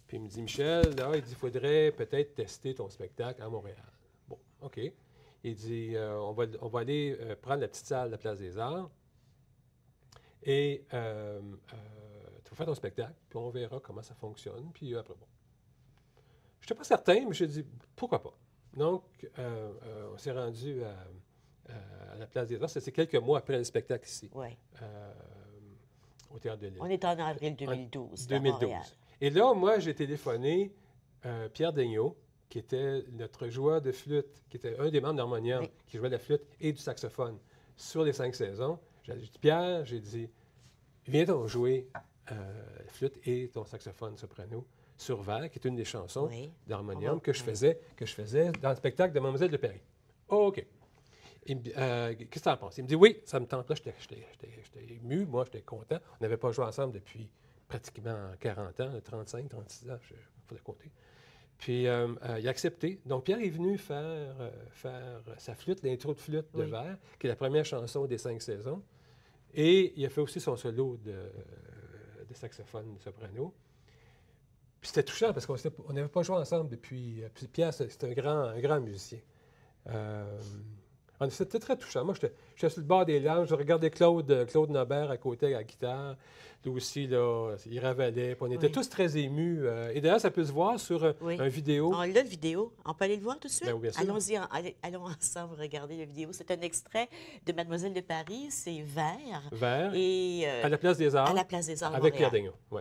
Puis il me dit, Michel, là, il dit, il faudrait peut-être tester ton spectacle à Montréal. Bon, OK. Il dit, euh, on, va, on va aller euh, prendre la petite salle de la Place des Arts et euh, euh, tu vas faire ton spectacle, puis on verra comment ça fonctionne. Puis après, bon. Je n'étais pas certain, mais j'ai dit, pourquoi pas? Donc, euh, euh, on s'est rendu à, à, à la Place des Arts. C'est quelques mois après le spectacle ici, Ouais. euh, au Théâtre de l'Île. On est en avril deux mille douze, En deux mille douze. à Montréal. Et là, moi, j'ai téléphoné euh, Pierre Daigneault, qui était notre joueur de flûte, qui était un des membres d'Harmonium, Oui. qui jouait de la flûte et du saxophone sur les cinq saisons. J'ai dit, Pierre, j'ai dit, viens donc jouer euh, la flûte et ton saxophone soprano sur Vert, qui est une des chansons Oui. d'Harmonium Oh, que je oui. faisais, que je faisais dans le spectacle de Mademoiselle de Paris. Oh, OK. Il me dit, euh, qu'est-ce que tu en penses? Il me dit, oui, ça me tente. Là, j'étais- j'étais j'étais- j'étais ému, moi, j'étais content. On n'avait pas joué ensemble depuis pratiquement quarante ans, trente-cinq, trente-six ans, il faudrait compter. Puis, euh, euh, il a accepté. Donc, Pierre est venu faire, euh, faire sa flûte, l'intro de flûte de Oui. Vert, qui est la première chanson des cinq saisons. Et il a fait aussi son solo de, de saxophone de soprano. Puis c'était touchant parce qu'on s'était- on n'avait pas joué ensemble depuis. euh, Puis Pierre, c'est c'est un grand, un grand musicien. Euh, on- C'était très touchant. Moi, j'étais j'étais sur le bord des larmes. Je regardais Claude, euh, Claude Nobert à côté à la guitare. Lui aussi, là, il ravalait. Puis on était Oui. tous très émus. euh, Et d'ailleurs, ça peut se voir sur euh, Oui. une vidéo. On a le vidéo. On peut aller le voir tout de suite? Ben oui, bien sûr. Allons-y, en- allez- allons ensemble regarder la vidéo. C'est un extrait de Mademoiselle de Paris. C'est Vert. Vert, Et euh, à la Place des Arts, à la Place des Arts de avec Pierre Montréal. Daigneault. Ouais.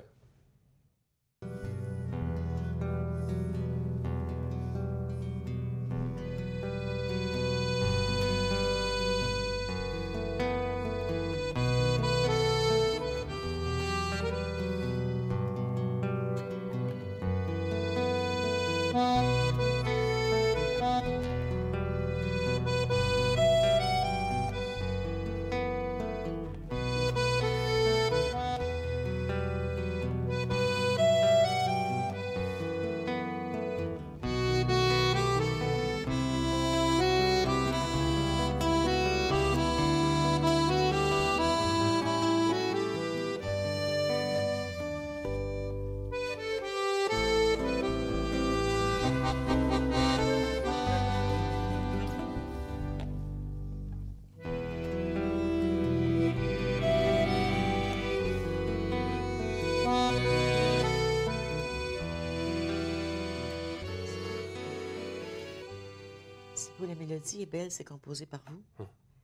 C'est beau, la mélodie est belle, c'est composé par vous.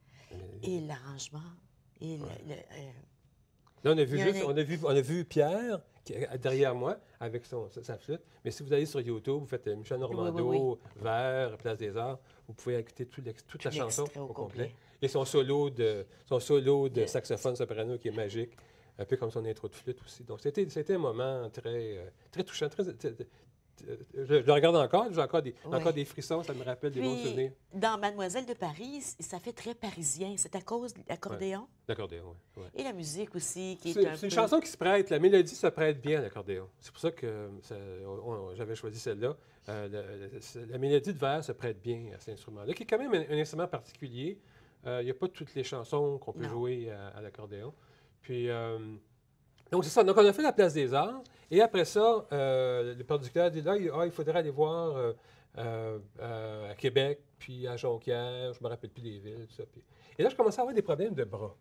Et l'arrangement. Et le- le, euh, Là, on a vu, Il y a juste, un- on a vu, on a vu Pierre qui est derrière moi avec son, sa, sa flûte. Mais si vous allez sur YouTube, vous faites euh, Michel Normando, Oui, oui, Vert, Place des Arts, vous pouvez écouter tout l'ex- toute la Tout chanson l'extrait au, au complet. complet. Et son solo de, son solo de De- saxophone soprano qui est magique, un peu comme son intro de flûte aussi. Donc, c'était c'était un moment très, euh, très touchant. Très, très- très- je, je le regarde encore, j'ai encore des, Ouais. encore des frissons, ça me rappelle des bons Puis, souvenirs. dans Mademoiselle de Paris, c- ça fait très parisien. C'est à cause de l'accordéon L'accordéon, oui. Ouais. et la musique aussi qui est, C'est un c'est une peu... chanson qui se prête, la mélodie se prête bien à l'accordéon. C'est pour ça que euh, ça- on- on- j'avais choisi celle-là. Euh, le- le- c'est- la mélodie de Vert se prête bien à cet instrument-là, qui est quand même un, un instrument particulier. Euh, Il n'y a pas toutes les chansons qu'on peut Non. jouer à, à l'accordéon. Puis, euh, donc c'est ça. Donc on a fait la Place des Arts. Et après ça, euh, le producteur dit là, il, ah, il faudrait aller voir euh, euh, euh, à Québec, puis à Jonquière, je ne me rappelle plus des villes, tout ça. Puis- et là, je commençais à avoir des problèmes de bras.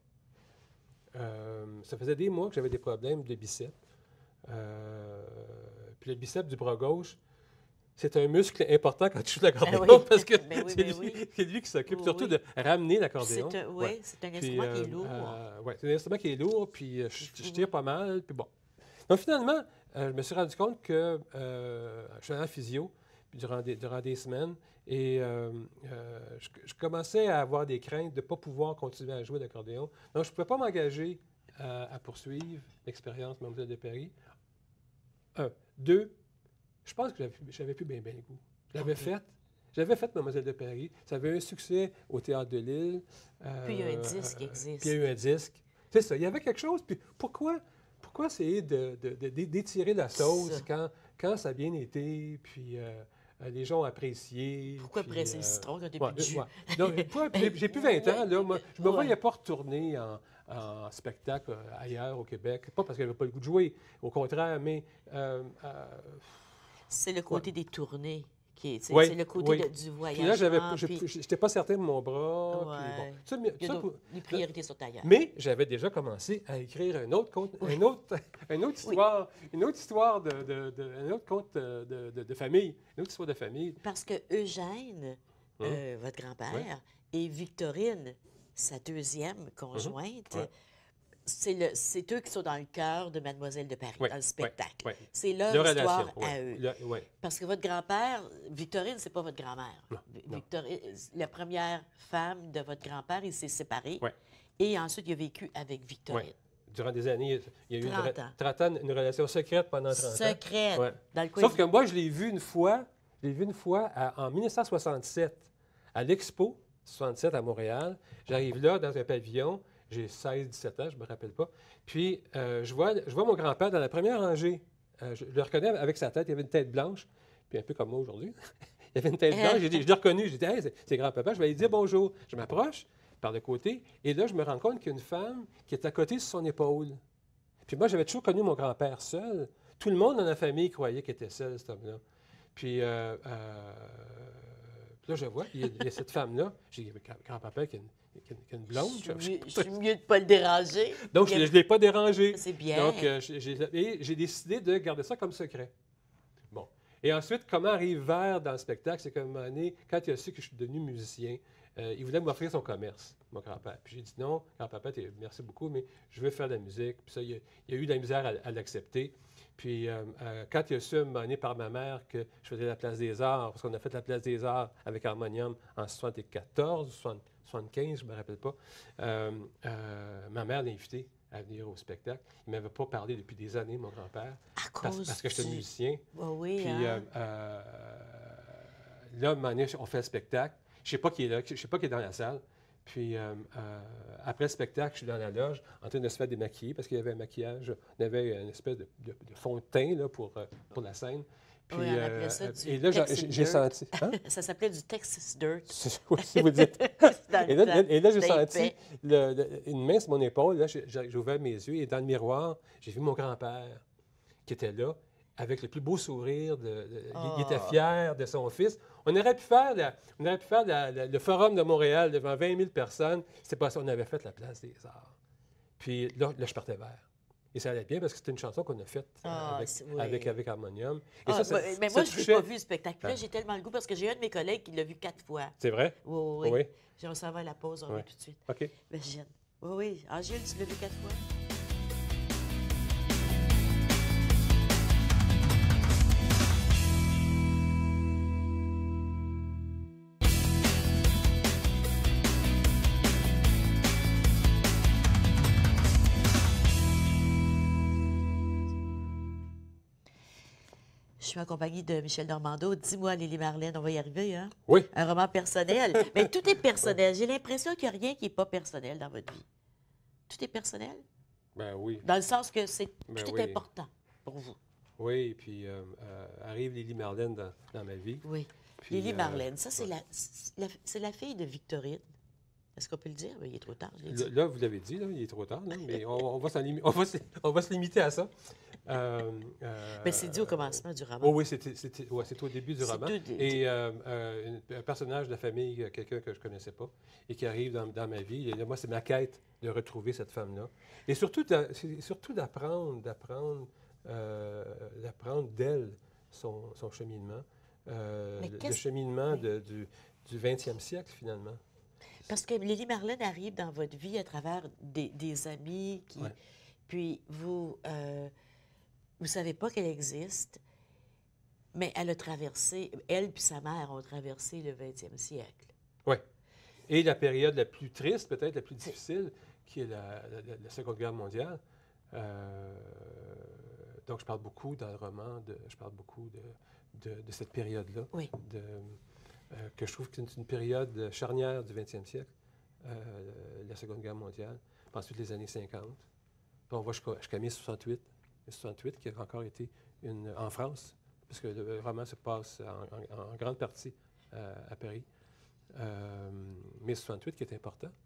Euh, ça faisait des mois que j'avais des problèmes de biceps. Euh, puis le biceps du bras gauche, c'est un muscle important quand tu joues de l'accordéon Ben oui. parce que Ben oui, c'est ben lui, oui. c'est lui qui s'occupe Oui, surtout oui. de ramener l'accordéon. C'est un, oui, Ouais. c'est un Puis, instrument qui est euh, lourd. euh, ouais, c'est un instrument qui est lourd, puis euh, je, je Mhm. tire pas mal, puis bon. Donc finalement, euh, je me suis rendu compte que euh, je suis allé en physio puis durant, des, durant des semaines et euh, euh, je, je commençais à avoir des craintes de ne pas pouvoir continuer à jouer d'accordéon. Donc je ne pouvais pas m'engager à, à poursuivre l'expérience Mademoiselle de Paris. Un. Deux, je pense que j'avais, j'avais plus bien bien le goût. Je l'avais Ok. faite. J'avais fait Mademoiselle de Paris. Ça avait eu un succès au Théâtre de l'Île. Puis il y a un Euh, disque qui euh, existe. Puis il y a eu un disque. C'est ça, il y avait quelque chose. Puis pourquoi, pourquoi essayer de, de- de- de- d'étirer la sauce Ça. quand, quand ça a bien été, puis euh, euh, les gens ont apprécié. Pourquoi puis, presser le euh, citron quand il n'y a ouais, plus de jus? ouais. Donc, j'ai- j'ai j'ai plus vingt ans. Là, moi, je ne me Ouais. voyais pas retourner en, en spectacle euh, ailleurs au Québec. Pas parce qu'elle n'avait pas le goût de jouer, au contraire, mais... Euh, euh, C'est le côté ouais. des tournées. qui est, Oui, C'est le côté oui. de, du Puis voyagement. là, j'avais, Puis... je n'étais pas certain de mon bras. Ouais. Puis bon, ça, mais, Il y a ça, d'autres- les priorités sont ailleurs. mais j'avais déjà commencé à écrire un autre conte, Oui. un autre, une autre histoire, une autre histoire de, de, de- un autre conte de, de, de famille, une autre histoire de famille. Parce que Eugène, Hum. euh, votre grand-père, et Victorine, sa deuxième conjointe, Ouais. c'est le- c'est eux qui sont dans le cœur de Mademoiselle de Paris, Ouais, dans le spectacle. ouais, ouais. C'est leur Leur histoire relation, à ouais. eux. Le- ouais. Parce que votre grand-père, Victorine, c'est pas votre grand-mère. Non, non. Victorine, la première femme de votre grand-père, il s'est séparé. Ouais. Et ensuite, il a vécu avec Victorine. Ouais. Durant des années, il y a eu une, trente re- ans. trente ans, une relation secrète pendant trente ans. Secrète. Ouais. Dans le coin Sauf de- que moi, je l'ai vu une fois, je l'ai vu une fois à- en mille neuf cent soixante-sept, à l'Expo soixante-sept à Montréal. J'arrive là dans un pavillon, j'ai seize dix-sept ans, je ne me rappelle pas. Puis, euh, je, vois, je vois mon grand-père dans la première rangée. Euh, je, je le reconnais avec sa tête, il avait une tête blanche, puis un peu comme moi aujourd'hui. Il avait une tête blanche, j'ai dit- je l'ai reconnu, j'ai dit, hey, c'est, c'est grand-papa, je vais lui dire bonjour. Je m'approche par le côté, et là, je me rends compte qu'il y a une femme qui est à côté sur son épaule. Puis moi, j'avais toujours connu mon grand-père seul. Tout le monde dans la famille croyait qu'il était seul, cet homme-là. Puis, euh, euh, puis là, je vois, il y a, il y a cette femme-là. J'ai dit, grand- grand-papa qui a une, qui a une- qui a une blonde. Je Je- suis mieux- je- je suis mieux de ne pas le déranger. Donc, je ne l'ai pas dérangé. C'est bien. Donc, euh, j'ai, j'ai- et j'ai décidé de garder ça comme secret. Bon. Et ensuite, comment arrive vers dans le spectacle, c'est qu'à un moment donné, quand il a su que je suis devenu musicien, euh, il voulait m'offrir son commerce, mon grand-père. Puis j'ai dit non, grand-papa, t'es- merci beaucoup, mais je veux faire de la musique. Puis ça, il a, il a eu de la misère à, à l'accepter. Puis euh, euh, quand il a su, à un moment donné, par ma mère que je faisais la Place des Arts, parce qu'on a fait la Place des Arts avec Harmonium en soixante-quatorze, soixante- soixante-quinze, je ne me rappelle pas, euh, euh, ma mère l'a invité à venir au spectacle. Il ne m'avait pas parlé depuis des années, mon grand-père, À parce, cause parce que j'étais du- musicien. Ah oui, Puis hein? euh, euh, là, à un moment donné, on fait le spectacle. Je ne sais pas qui est là, je ne sais pas qui est dans la salle. Puis euh, euh, après le spectacle, je suis dans la loge en train de se faire démaquiller parce qu'il y avait un maquillage. On avait une espèce de, de- de fond de teint là, pour, euh, pour la scène. Puis, Oui, on appelait ça euh, du et là, j'ai- Texas j'ai dirt. senti. Hein? Ça s'appelait du Texas Dirt. C'est- oui, si vous le dites. Dans le Et là, temps, et là, j'ai c'était senti épais. le- le- une main sur mon épaule. Là, j'ai j'ai ouvert mes yeux et dans le miroir, j'ai vu mon grand-père qui était là avec le plus beau sourire. De, de- il- Il était Ah. fier de son fils. On aurait pu faire, la- on aurait pu faire la- la- le forum de Montréal devant vingt mille personnes. C'était pas ça. On avait fait la place des Arts. Puis là, là je partais vers. Et ça allait bien parce que c'était une chanson qu'on a faite euh, Ah, avec, c'est- oui. avec, avec Harmonium. Et Ah, ça, ça- bah, mais ça moi, je n'ai touchait- pas vu le spectacle. Là, Ah. j'ai tellement le goût parce que j'ai un de mes collègues qui l'a vu quatre fois. C'est vrai? Oui, oui. Oui. oui. On s'en va à la pause, on Ouais. revient tout de suite. OK. Ben, Gilles. Oui, oui. Ah, Gilles, tu l'as vu quatre fois? Je suis en compagnie de Michel Normando. Dis-moi, Lily Marlène, on va y arriver, hein? Oui. Un roman personnel. Mais tout est personnel. J'ai l'impression qu'il n'y a rien qui n'est pas personnel dans votre vie. Tout est personnel? Ben oui. Dans le sens que c'est Ben tout oui. est important pour vous. Oui, et puis euh, euh, arrive Lily Marlène dans, dans ma vie. Oui. Puis, Lily euh, Marlène, ça, c'est ouais. la, c'est la, c'est la fille de Victorine. Est-ce qu'on peut le dire? Ben, il est trop tard, je l'ai Là, dit. là, vous l'avez dit, là, il est trop tard, là, mais on, on va s'en limi- on, va se, on va se limiter à ça. Euh, euh, Mais c'est dit au commencement du roman. Oh oui, c'était, c'était, ouais, c'est au début du C'est roman. tout dé- Et euh, euh, une- un personnage de la famille, euh, quelqu'un que je ne connaissais pas, et qui arrive dans, dans ma vie. Et là, moi, c'est ma quête de retrouver cette femme-là. Et surtout, d'a- c'est surtout d'apprendre, d'apprendre, euh, d'apprendre d'elle son, son cheminement. Euh, Mais le, le qu'est-ce- cheminement oui. de- du, du vingtième siècle, finalement. Parce que Lily Marlène arrive dans votre vie à travers des, des amis qui... Ouais. Puis vous... euh, vous savez pas qu'elle existe, mais elle a traversé... Elle puis sa mère ont traversé le vingtième siècle. Oui. Et la période la plus triste, peut-être la plus difficile, qui est la, la- la- la Seconde Guerre mondiale. Euh, donc, je parle beaucoup dans le roman, de, je parle beaucoup de, de, de cette période-là, Oui. de, euh, que je trouve que c'est une période charnière du vingtième siècle, euh, la Seconde Guerre mondiale, puis ensuite les années cinquante. Puis on va jusqu'à jusqu'à mai soixante-huit, mai soixante-huit qui a encore été une, en France, puisque le roman se passe en, en- en grande partie euh, à Paris. Euh, mai soixante-huit qui est important pour,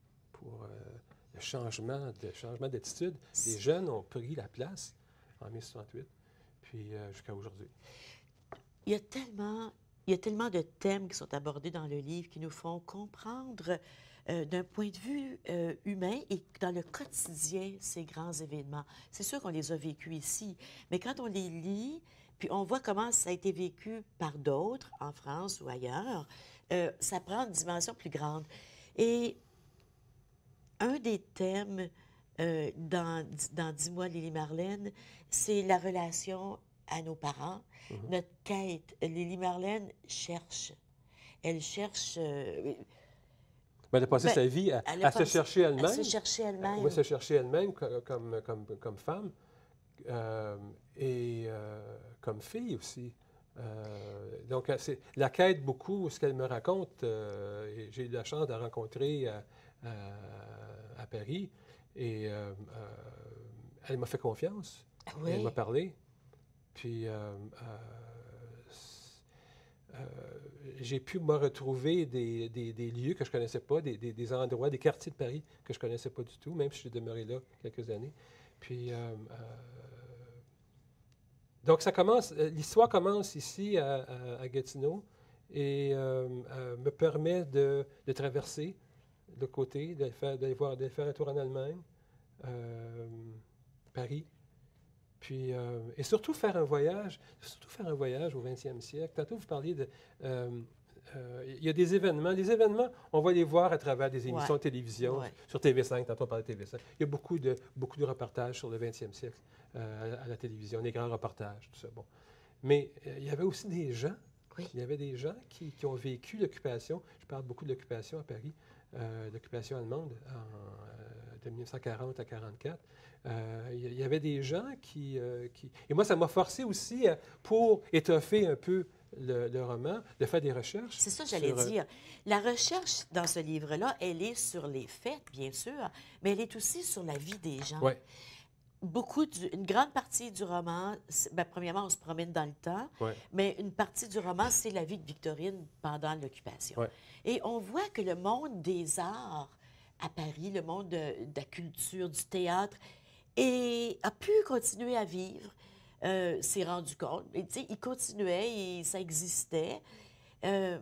pour euh, le changement de changement d'attitude. Les jeunes ont pris la place en mille neuf cent soixante-huit, puis euh, jusqu'à aujourd'hui. Il y a tellement, il y a tellement de thèmes qui sont abordés dans le livre qui nous font comprendre euh, d'un point de vue euh, humain et dans le quotidien ces grands événements. C'est sûr qu'on les a vécus ici, mais quand on les lit, puis on voit comment ça a été vécu par d'autres, en France ou ailleurs, euh, ça prend une dimension plus grande. Et un des thèmes euh, dans, dans Dis-moi, Lily Marlène, c'est la relation à nos parents, mm-hmm. notre quête. Lily Marlène cherche. Elle cherche... Euh, ben, elle a passé ben, sa vie à, à se chercher elle-même. À se chercher elle-même. Oui, se chercher elle-même comme, comme, comme, comme femme euh, et euh, comme fille aussi. Euh, donc, c'est la quête beaucoup, ce qu'elle me raconte. Euh, j'ai eu la chance de la rencontrer à, à, à Paris et euh, euh, elle m'a fait confiance. Oui. Elle m'a parlé. Puis, euh, euh, euh, j'ai pu me retrouver des, des, des lieux que je ne connaissais pas, des, des, des endroits, des quartiers de Paris que je ne connaissais pas du tout, même si je suis demeuré là quelques années. Puis, euh, euh, donc, ça commence, l'histoire commence ici à, à, à Gatineau et euh, euh, me permet de, de traverser de côté, d'aller faire, d'aller voir, d'aller faire un tour en Allemagne, euh, Paris. Puis, euh, et surtout faire un voyage, surtout faire un voyage au vingtième siècle. Tantôt, vous parliez de... Euh, euh, il y a des événements. Les événements, on va les voir à travers des émissions ouais. de télévision, ouais. sur T V cinq, tantôt on parlait de T V cinq. Il y a beaucoup de, beaucoup de reportages sur le vingtième siècle euh, à, à la télévision, des grands reportages, tout ça. Bon. Mais euh, il y avait aussi des gens, oui. il y avait des gens qui, qui ont vécu l'occupation. Je parle beaucoup de l'occupation à Paris, euh, l'occupation allemande en, euh, de mille neuf cent quarante à quarante-quatre. Euh, il y avait des gens qui, euh, qui... Et moi, ça m'a forcé aussi, à, pour étoffer un peu le, le roman, de faire des recherches. C'est ça que j'allais sur... dire. La recherche dans ce livre-là, elle est sur les faits, bien sûr, mais elle est aussi sur la vie des gens. Ouais. Beaucoup, du, une grande partie du roman, bien, premièrement, on se promène dans le temps, ouais. mais une partie du roman, c'est la vie de Victorine pendant l'occupation. Ouais. Et on voit que le monde des arts à Paris, le monde de, de la culture, du théâtre, et a pu continuer à vivre, euh, s'est rendu compte. Et, il continuait et ça existait. Euh,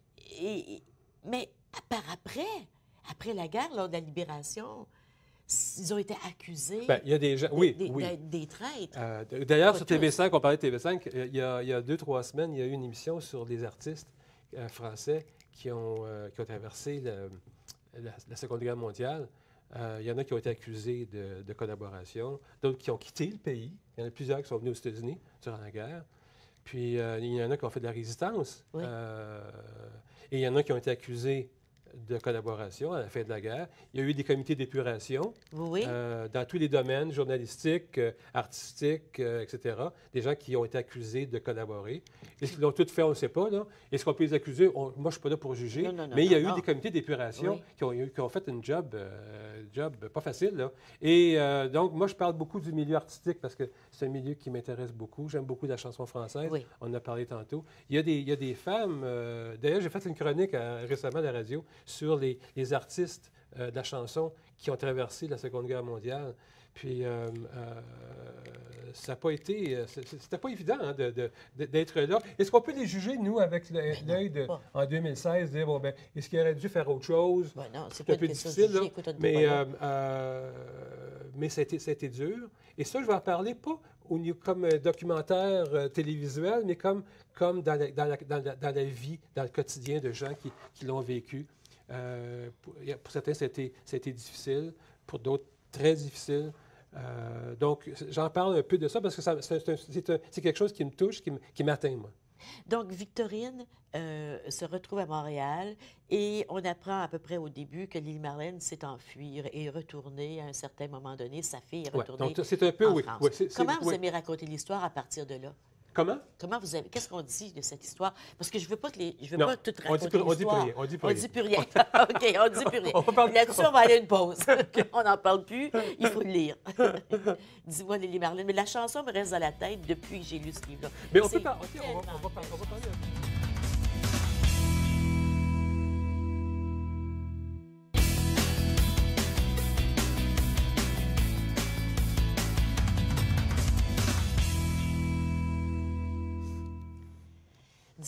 et, mais par après, après la guerre, lors de la libération, ils ont été accusés. Bien, il y a des gens, oui, des, oui. Des, des traîtres. Euh, D'ailleurs, sur T V cinq, on parlait de T V cinq, il y, a, il y a deux, trois semaines, il y a eu une émission sur des artistes euh, français qui ont, euh, qui ont traversé le, la, la Seconde Guerre mondiale. Euh, il y en a qui ont été accusés de, de collaboration, d'autres qui ont quitté le pays. Il y en a plusieurs qui sont venus aux États-Unis durant la guerre. Puis, euh, il y en a qui ont fait de la résistance. Oui. Euh, et il y en a qui ont été accusés de collaboration à la fin de la guerre. Il y a eu des comités d'épuration oui. euh, dans tous les domaines, journalistiques, euh, artistiques, euh, et cetera. Des gens qui ont été accusés de collaborer. Est-ce qu'ils l'ont tout fait, on ne sait pas. Est-ce qu'on peut les accuser? On, moi, je ne suis pas là pour juger. Non, non, non, mais il y a non, eu non. des comités d'épuration oui. qui, ont, qui ont fait un job, euh, job pas facile. Là. Et euh, donc, moi, je parle beaucoup du milieu artistique parce que c'est un milieu qui m'intéresse beaucoup. J'aime beaucoup la chanson française. Oui. On en a parlé tantôt. Il y a des, il y a des femmes... Euh, D'ailleurs, j'ai fait une chronique euh, récemment à la radio sur les, les artistes euh, de la chanson qui ont traversé la Seconde Guerre mondiale. Puis, euh, euh, ça n'a pas été... C'était pas évident hein, de, de, d'être là. Est-ce qu'on peut les juger, nous, avec l'œil de... En deux mille seize, dire, bon, ben, est-ce qu'il aurait dû faire autre chose? Ben non, c'est un pas peu une difficile, de juger, là. écoute, Mais, euh, euh, mais ça a été, ça a été dur. Et ça, je vais en parler pas au, comme un documentaire euh, télévisuel, mais comme, comme dans, la, dans, la, dans, la, dans la vie, dans le quotidien de gens qui, qui l'ont vécu. Euh, pour, pour certains, ça a, été, ça a été difficile. Pour d'autres, très difficile. Euh, donc, j'en parle un peu de ça parce que c'est quelque chose qui me touche, qui, qui m'atteint, moi. Donc, Victorine euh, se retrouve à Montréal et on apprend à peu près au début que Lily Marlène s'est enfuie et est retournée à un certain moment donné. Sa fille est retournée ouais, donc c'est un peu, en oui, France. Oui, c'est, Comment c'est, vous oui. aimez raconter l'histoire à partir de là? Comment? Comment vous avez... Qu'est-ce qu'on dit de cette histoire? Parce que je ne veux pas que les... Je veux non, pas tout raconter on dit, l'histoire. On dit plus On rien. dit plus rien. OK, on dit plus rien. Là-dessus, on va aller à une pause. On n'en parle plus. Il faut le lire. Dis-moi, Lily Marlène. Mais la chanson me reste dans la tête depuis que j'ai lu ce livre-là. Mais on peut pas... Okay, on, va, on, va, on va parler...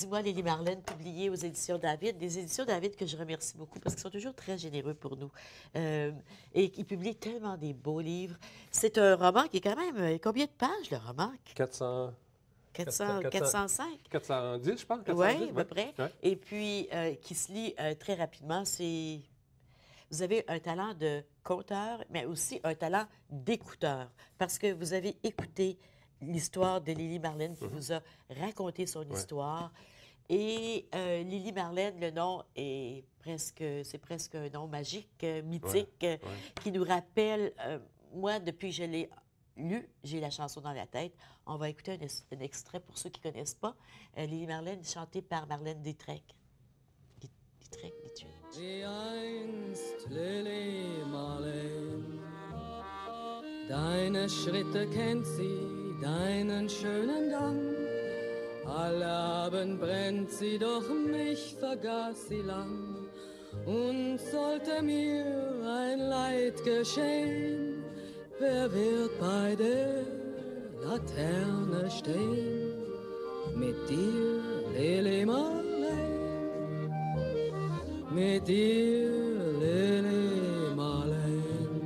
Dis-moi, Lily Marlène, publié aux éditions David, des éditions David que je remercie beaucoup parce qu'ils sont toujours très généreux pour nous. Euh, et qui publient tellement des beaux livres. C'est un roman qui est quand même... euh, Combien de pages, le roman? quatre cents, quatre cents, quatre cent cinq? quatre cent dix, je pense. Oui, quatre cent dix, à peu près. Ouais. Et puis, euh, qui se lit euh, très rapidement. C'est... Vous avez un talent de conteur, mais aussi un talent d'écouteur, parce que vous avez écouté l'histoire de Lily Marlène qui Mhm. vous a raconté son Ouais. histoire. Et euh, Lily Marlène, le nom est presque, c'est presque un nom magique, euh, mythique, euh, Ouais. qui nous rappelle, euh, moi, depuis que je l'ai lu, j'ai la chanson dans la tête. On va écouter un, es- un extrait pour ceux qui ne connaissent pas. Euh, Lily Marlène, chantée par Marlène Dietrich. Di- Dietrich, Dietrich. Wie einst Lily Marleen, deine Schritte kennt sie, deinen schönen Gang. Alle Abend brennt sie, doch mich vergaß sie lang. Und sollte mir ein Leid geschehen, wer wird bei der Laterne stehen? Mit dir, Lily Marleen. Mit dir, Lily Marleen.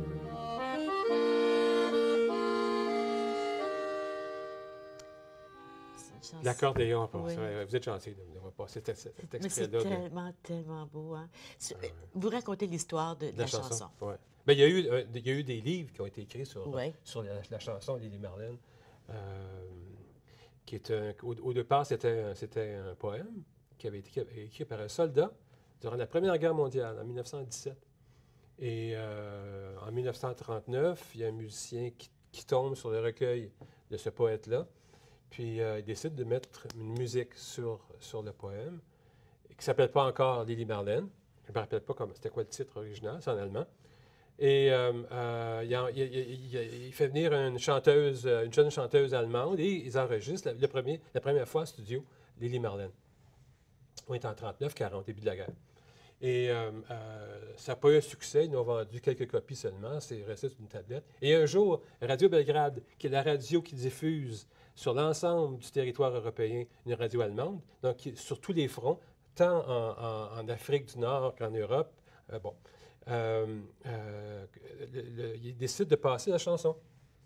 C'est une chanson- L'accordéon, pas. Oui. Ouais, vous êtes gentil de d'avoir passé cet, cet Mais c'est extrait-là. de- tellement, tellement beau. Hein? C'est- Ah ouais. Vous racontez l'histoire de, de de la, chanson. Ouais. Ben, il, y a eu, euh, il y a eu des livres qui ont été écrits sur, Ouais. sur la, la chanson Lily Marlène, euh, qui est un, au, au départ, c'était un, c'était un poème qui avait été écrit par un soldat durant la Première Guerre mondiale, en mille neuf cent dix-sept. Et euh, en mille neuf cent trente-neuf, il y a un musicien qui, qui tombe sur le recueil de ce poète-là, puis euh, il décide de mettre une musique sur, sur le poème, qui ne s'appelle pas encore Lily Marlène. Je ne me rappelle pas comment, c'était quoi le titre original, c'est en allemand. Et euh, euh, il, en- il- il- il- il fait venir une chanteuse, euh, une jeune chanteuse allemande, et ils enregistrent la, le premier, la première fois en studio Lily Marlène. On est en trente-neuf quarante, début de la guerre. Et euh, euh, ça n'a pas eu un succès, ils ont vendu quelques copies seulement, c'est resté sur une tablette. Et un jour, Radio Belgrade, qui est la radio qui diffuse sur l'ensemble du territoire européen, une radio allemande, donc qui- sur tous les fronts, tant en, en- en Afrique du Nord qu'en Europe, euh, bon, euh, euh, le- le- il décide de passer la chanson.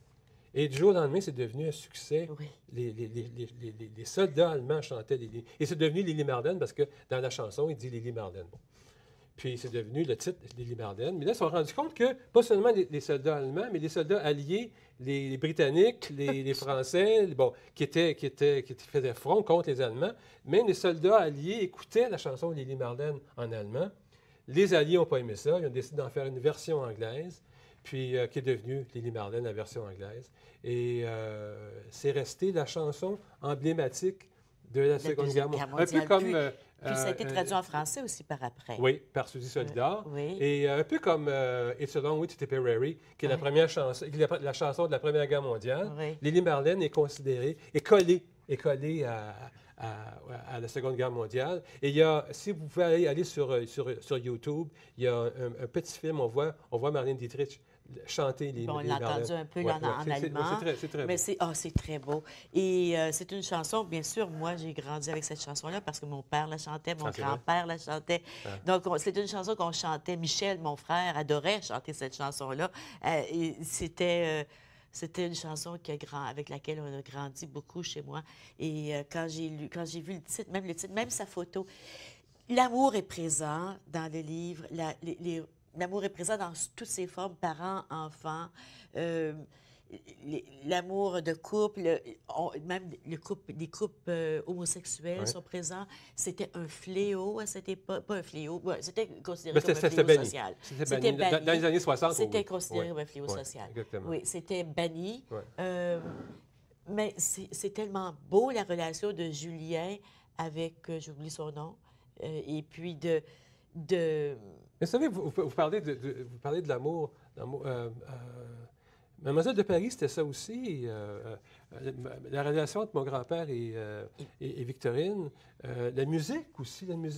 Et du jour au lendemain, c'est devenu un succès. Oui. Les, les- les- les- les- les- les soldats allemands chantaient Lily. Et c'est devenu Lily Marlène parce que dans la chanson, il dit Lily Marlène. Bon. Puis c'est devenu le titre Lily Marlène. Mais là, ils se sont rendus compte que pas seulement les, les soldats allemands, mais les soldats alliés, les, les Britanniques, les, les Français, bon, qui, étaient, qui, étaient, qui faisaient front contre les Allemands, même les soldats alliés écoutaient la chanson Lily Marlène en allemand. Les Alliés n'ont pas aimé ça. Ils ont décidé d'en faire une version anglaise, puis euh, qui est devenue Lily Marlène, la version anglaise. Et euh, c'est resté la chanson emblématique de la Seconde Deuxième Guerre Guerre mondiale. Un peu mondiale. comme... Puis- euh, Puis ça a été euh, traduit en français aussi par après. Oui, par Suzy Solidar. Oui. Et euh, un peu comme euh, It's a Long Way to Tipperary, qui est la Oui. première chanson, qui est la, la chanson de la Première Guerre mondiale. Oui. Lily Marlène est considérée, est collée, est collée à, à- à la Seconde Guerre mondiale. Et il y a, si vous pouvez aller, aller sur, euh, sur, sur YouTube, il y a un, un petit film, on voit, on voit Marlène Dietrich chanter les Bon, on Lily l'a Marlène. entendu un peu Ouais, là, en, ouais, en c'est- c'est- allemand. C'est très, c'est très Mais beau. c'est ah, c'est très beau. Et euh, c'est une chanson, bien sûr, moi, j'ai grandi avec cette chanson-là parce que mon père la chantait, mon Ah, c'est vrai? grand-père la chantait. Ah. Donc, on- c'est une chanson qu'on chantait. Michel, mon frère, adorait chanter cette chanson-là. Euh, et c'était... euh, C'était une chanson qui a grand, avec laquelle on a grandi beaucoup chez moi. Et euh, quand j'ai lu, quand j'ai vu le titre, même le titre, même sa photo, l'amour est présent dans le livre. La- les- les- L'amour est présent dans toutes ses formes, parents, enfants, euh, les- l'amour de couple, on- même le couple, les couples euh, homosexuels Ouais. sont présents. C'était un fléau à cette époque, pas un fléau, ouais, c'était considéré Mais comme c'était un c'était fléau banni. social. C'était C'était banni. Dans, banni. dans les années soixante, C'était oui. considéré Ouais. comme un fléau Ouais, social. exactement. Oui, c'était banni. Ouais. Euh, mais c'est c'est tellement beau, la relation de Julien avec, euh, j'oublie son nom, euh, et puis de... de Mais vous savez, vous, vous parlez de, de- vous parlez de l'amour. l'amour, euh, euh, Mademoiselle de Paris, c'était ça aussi. euh, euh, la relation entre mon grand-père et, euh, et- et Victorine. Euh, la musique aussi, la musique.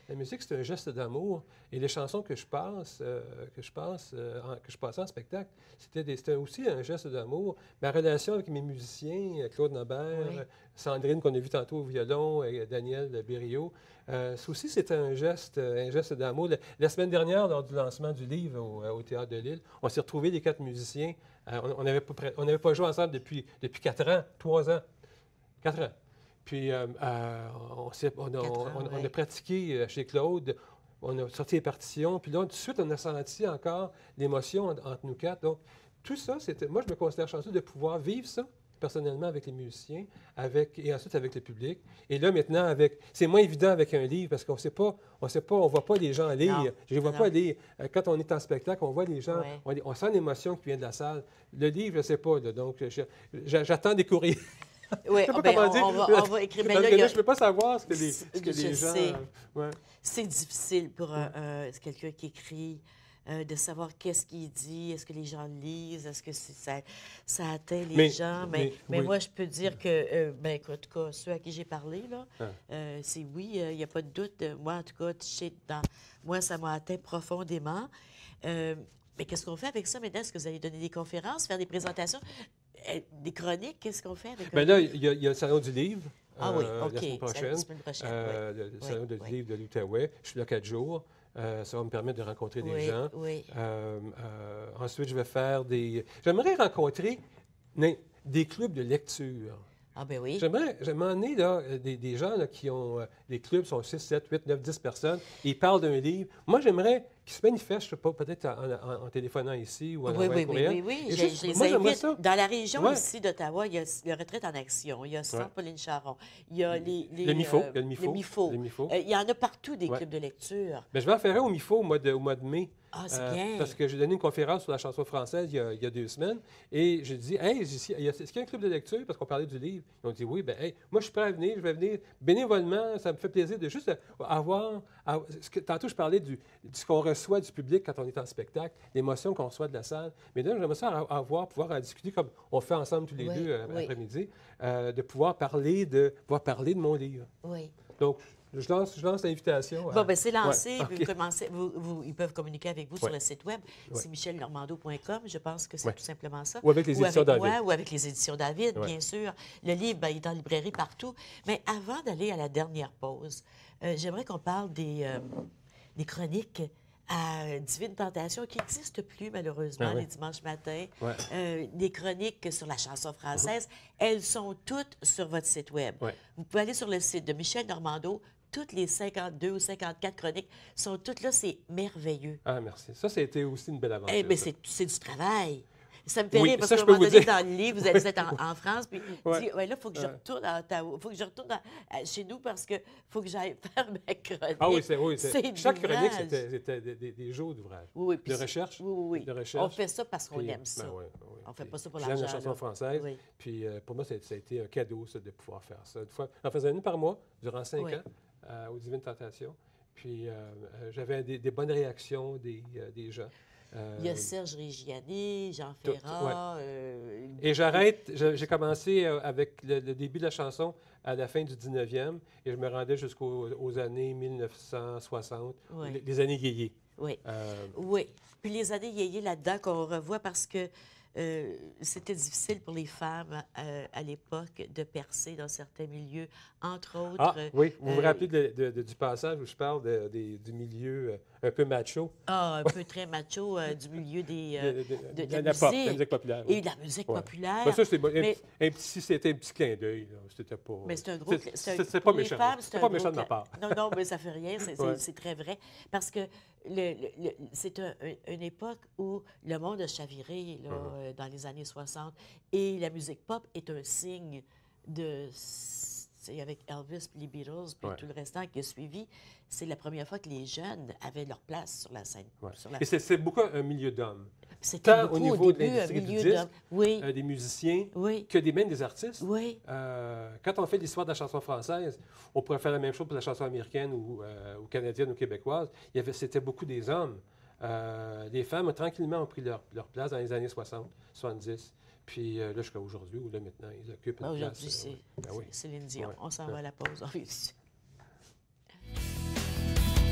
La musique, c'est un geste d'amour. Et les chansons que je passe, euh, que je passe, euh, en, que je passais en spectacle, c'était, des, c'était aussi un geste d'amour. Ma relation avec mes musiciens, Claude Nobert, Oui. Sandrine, qu'on a vu tantôt au violon, et Daniel Berriot, euh, ça aussi, c'était un geste, un geste d'amour. La, la semaine dernière, lors du lancement du livre au, au Théâtre de Lille, on s'est retrouvés, les quatre musiciens. Euh, on n'avait pas, on pas joué ensemble depuis, depuis quatre ans, trois ans. Quatre ans. Puis, euh, euh, on, s'est, on, a, Quatre ans, on, on ouais. a pratiqué chez Claude, on a sorti les partitions, puis là, tout de suite, on a senti encore l'émotion entre, entre nous quatre. Donc, tout ça, c'était. Moi, je me considère chanceux de pouvoir vivre ça personnellement avec les musiciens, avec, et ensuite avec le public. Et là, maintenant, avec, c'est moins évident avec un livre parce qu'on ne sait pas, on sait pas, on voit pas les gens lire. Non, Je ne vois non. pas lire. Euh, Quand on est en spectacle, on voit les gens, Ouais. on, on sent l'émotion qui vient de la salle. Le livre, je ne sais pas. Là, donc, je- je- j'attends des courriers. Oui, Je sais pas ben, comment on, dire. on va, on va écrire. Mais Parce là, que il y là, a- je ne peux pas savoir ce que les, ce que Je les gens. sais. euh, ouais. C'est difficile pour un- un- quelqu'un qui écrit euh, de savoir qu'est-ce qu'il dit, est-ce que les gens lisent, est-ce que c'est- ça, ça atteint les Mais- gens. Mais, mais- mais oui. moi, je peux dire que, euh, ben, en tout cas, ceux à qui j'ai parlé, là, Ah. euh, c'est oui, euh, il n'y a pas de doute. Euh, Moi, en tout cas, tu sais, dans, moi, ça m'a atteint profondément. Euh, mais qu'est-ce qu'on fait avec ça maintenant? Est-ce que vous allez donner des conférences, faire des présentations, euh, des chroniques? Qu'est-ce qu'on fait avec Ben un là, livre? il y, a, il y a le Salon du livre. Ah oui, euh, OK. La semaine C'est prochaine. La semaine prochaine, Euh, oui. le, le Oui, Salon du oui. livre de l'Outaouais. Je suis là quatre jours. Euh, ça va me permettre de rencontrer des Oui, gens. oui. Euh, euh, ensuite, je vais faire des. J'aimerais rencontrer né- des clubs de lecture. Ah ben oui. J'aimerais, j'aimerais emmener là, euh, des, des gens là, qui ont. euh, les clubs sont six, sept, huit, neuf, dix personnes. Et ils parlent d'un livre. Moi, j'aimerais qu'ils se manifestent, je ne sais pas, peut-être en, en- en téléphonant ici ou en Oui, envoyant oui, un oui, courriel. oui, oui. Et Je, juste- je les moi, j'aimerais invite. ça. Dans la région Ouais. ici d'Ottawa, il y a le Retraite en action, il y a Centre Ouais. Pauline Charon, il y a les... les Le MIFO. euh, il y a le MIFO. le MIFO. Le MIFO. Euh, il y en a partout des Ouais. clubs de lecture. Ben, je vais en faire un au MIFO au mois de, au mois de mai. Ah, c'est Euh, bien. Parce que j'ai donné une conférence sur la chanson française il y a, il y a deux semaines. Et j'ai dit, hey, ici, il y a- est-ce qu'il y a un club de lecture? Parce qu'on parlait du livre. Ils ont dit, oui, ben, hey, moi, je suis prêt à venir. Je vais venir bénévolement. Ça me fait plaisir de juste avoir. à- ce que- tantôt, je parlais du, de ce qu'on reçoit du public quand on est en spectacle, l'émotion qu'on reçoit de la salle. Mais là, j'aimerais ça a- avoir, pouvoir en discuter comme on fait ensemble tous les Oui, deux euh, oui. après-midi, euh, de pouvoir parler de, pouvoir parler de mon livre. Oui. Donc, je lance, je lance l'invitation. à- Bon, ben c'est lancé. Ouais, Vous OK. commencez- vous- vous- ils peuvent communiquer avec vous sur Ouais. le site web. Ouais. C'est michel normando point com. Je pense que c'est Ouais. tout simplement ça. Ou avec les Ou éditions avec David. moi, ou avec les éditions David, Ouais. bien sûr. Le livre, ben, il est en librairie partout. Mais avant d'aller à la dernière pause, euh, j'aimerais qu'on parle des, euh, des chroniques à Divine Tentation qui n'existent plus, malheureusement, Ah ouais. les dimanches matins. Ouais. Euh, des chroniques sur la chanson française. Elles sont toutes sur votre site web. Ouais. Vous pouvez aller sur le site de Michel Normando. Toutes les cinquante-deux ou cinquante-quatre chroniques sont toutes là. C'est merveilleux. Ah, merci. Ça, ça a été aussi une belle aventure. Eh bien, ça. c'est c'est du travail. Ça me fait Oui, rire parce ça, qu'à je un peux moment vous donné, dire. dans le livre, vous, êtes- vous êtes en, en France, puis Ouais. dit, ouais, là, il faut que je Ouais. retourne à Ottawa. Il faut que je retourne à- à- chez nous parce qu'il faut que j'aille faire ma chronique. Ah oui, c'est oui. c'est- C'est Chaque chronique, d'ouvrage. c'était c'était des, des- des jours d'ouvrage. Oui, oui, puis De c'est- recherche. Oui, oui, oui. De recherche. On fait ça parce qu'on Puis, aime ça. ben ouais, ouais. On fait Puis pas ça pour J'aime la l'argent, chanson là. française. Oui. Puis euh, pour moi, ça a, ça a été un cadeau, ça, de pouvoir faire ça. Une fois, j'en faisais une par mois, durant cinq Oui. ans, euh, aux Divines Tentations. Puis euh, euh, j'avais des, des bonnes réactions des, euh, des gens. Euh, Il y a Serge Régiani, Jean tout- Ferrand. euh, Et j'arrête, je- j'ai commencé euh, avec le, le début de la chanson à la fin du dix-neuvième et je me rendais jusqu'aux aux années mille neuf cent soixante, Oui. les, les années yéyé. Oui. Euh, Oui. Puis les années yéyé là-dedans qu'on revoit parce que euh, c'était difficile pour les femmes euh, à l'époque de percer dans certains milieux, entre autres. ah, oui, vous vous euh, rappelez de- de- de- du passage où je parle de- des- du milieu euh, un peu macho? ah, un peu très macho euh, du milieu des, euh, de, de- de- de de la la, pop, de la musique. musique populaire. et oui. de la musique Ouais. populaire. Ben, ça, c'était un, mais- un petit, si c'était un petit clin d'œil. là. C'était pas. Mais c'est un gros... c'est- c'est un- c'est- c'est pour pas les méchant. femmes, C'est un pas gros méchant de ma cla- part. Non, non, mais ça fait rien, c'est c'est- Ouais. c'est très vrai. Parce que le- le- le- c'est un- un- une époque où le monde a chaviré là, Uh-huh. euh, dans les années soixante. Et la musique pop est un signe de... C'est avec Elvis, puis les Beatles, puis Ouais. tout le restant qui a suivi. C'est la première fois que les jeunes avaient leur place sur la scène. Ouais. Sur la- Et c'est c'est beaucoup un milieu d'hommes. C'était tant au beaucoup niveau de début, un l'industrie du milieu disque, d'hommes. Oui, Euh, des musiciens, oui, que des, même des artistes. oui. Euh, quand on fait l'histoire de la chanson française, on pourrait faire la même chose pour la chanson américaine ou, euh, ou canadienne ou québécoise. Il y avait, c'était beaucoup des hommes. Euh, les femmes, tranquillement, ont pris leur, leur place dans les années soixante, soixante-dix. Puis euh, là, jusqu'à aujourd'hui, où là, maintenant, ils occupent une Ah, place. aujourd'hui, euh, c'est ben oui. c'est Céline Dion. Ouais. On s'en Ouais. va à la pause. On réussit.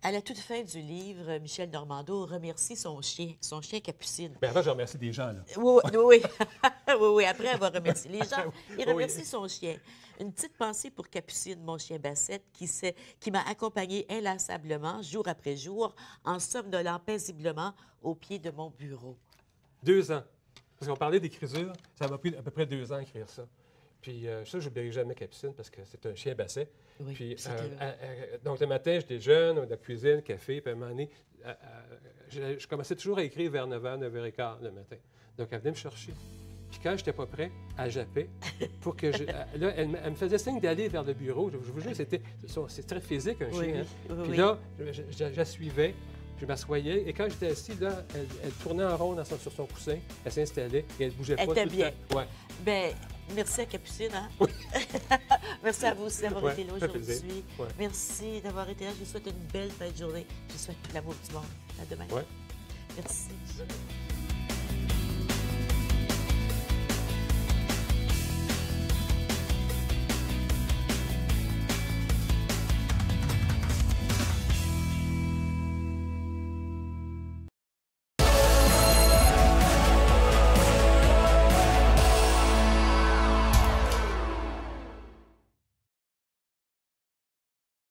À la toute fin du livre, Michel Normando remercie son chien, son chien Capucine. Mais avant, je remercie des gens, là. Oui, oui, oui. oui, oui. Après, elle va remercier les gens. Il Oui. remercie son chien. Une petite pensée pour Capucine, mon chien Bassette, qui, s'est- qui m'a accompagné inlassablement, jour après jour, en somnolant paisiblement au pied de mon bureau. Deux ans. Parce qu'on parlait d'écriture, ça m'a pris à peu près deux ans à écrire ça. Puis euh, ça, je n'oublierai jamais Capucine parce que c'est un chien basset. Oui, Puis, c'était euh, là. euh, euh, donc, le matin, j'étais jeune, de la cuisine, café, puis à un moment donné, euh, euh, je, je commençais toujours à écrire vers neuf heures, neuf heures quinze le matin. Donc, elle venait me chercher. Puis quand je n'étais pas prêt, elle jappait pour que je... euh, là, elle, me- elle me faisait signe d'aller vers le bureau. Je, je vous jure, c'était, c'est très physique, un Oui, chien. hein. oui, oui, Puis oui. là, je, je- je- je la suivais. Je m'assoyais et quand j'étais assis, là, elle, elle tournait en rond dans son- sur son coussin, elle s'installait et elle ne bougeait Elle pas était tout le bien. temps. Ouais. Bien, merci à Capucine. Hein? merci à vous aussi d'avoir Ouais, été là ça fait plaisir. aujourd'hui. Ouais. Merci d'avoir été là. Je vous souhaite une belle fin de journée. Je vous souhaite tout l'amour du monde. À demain. Ouais. Merci.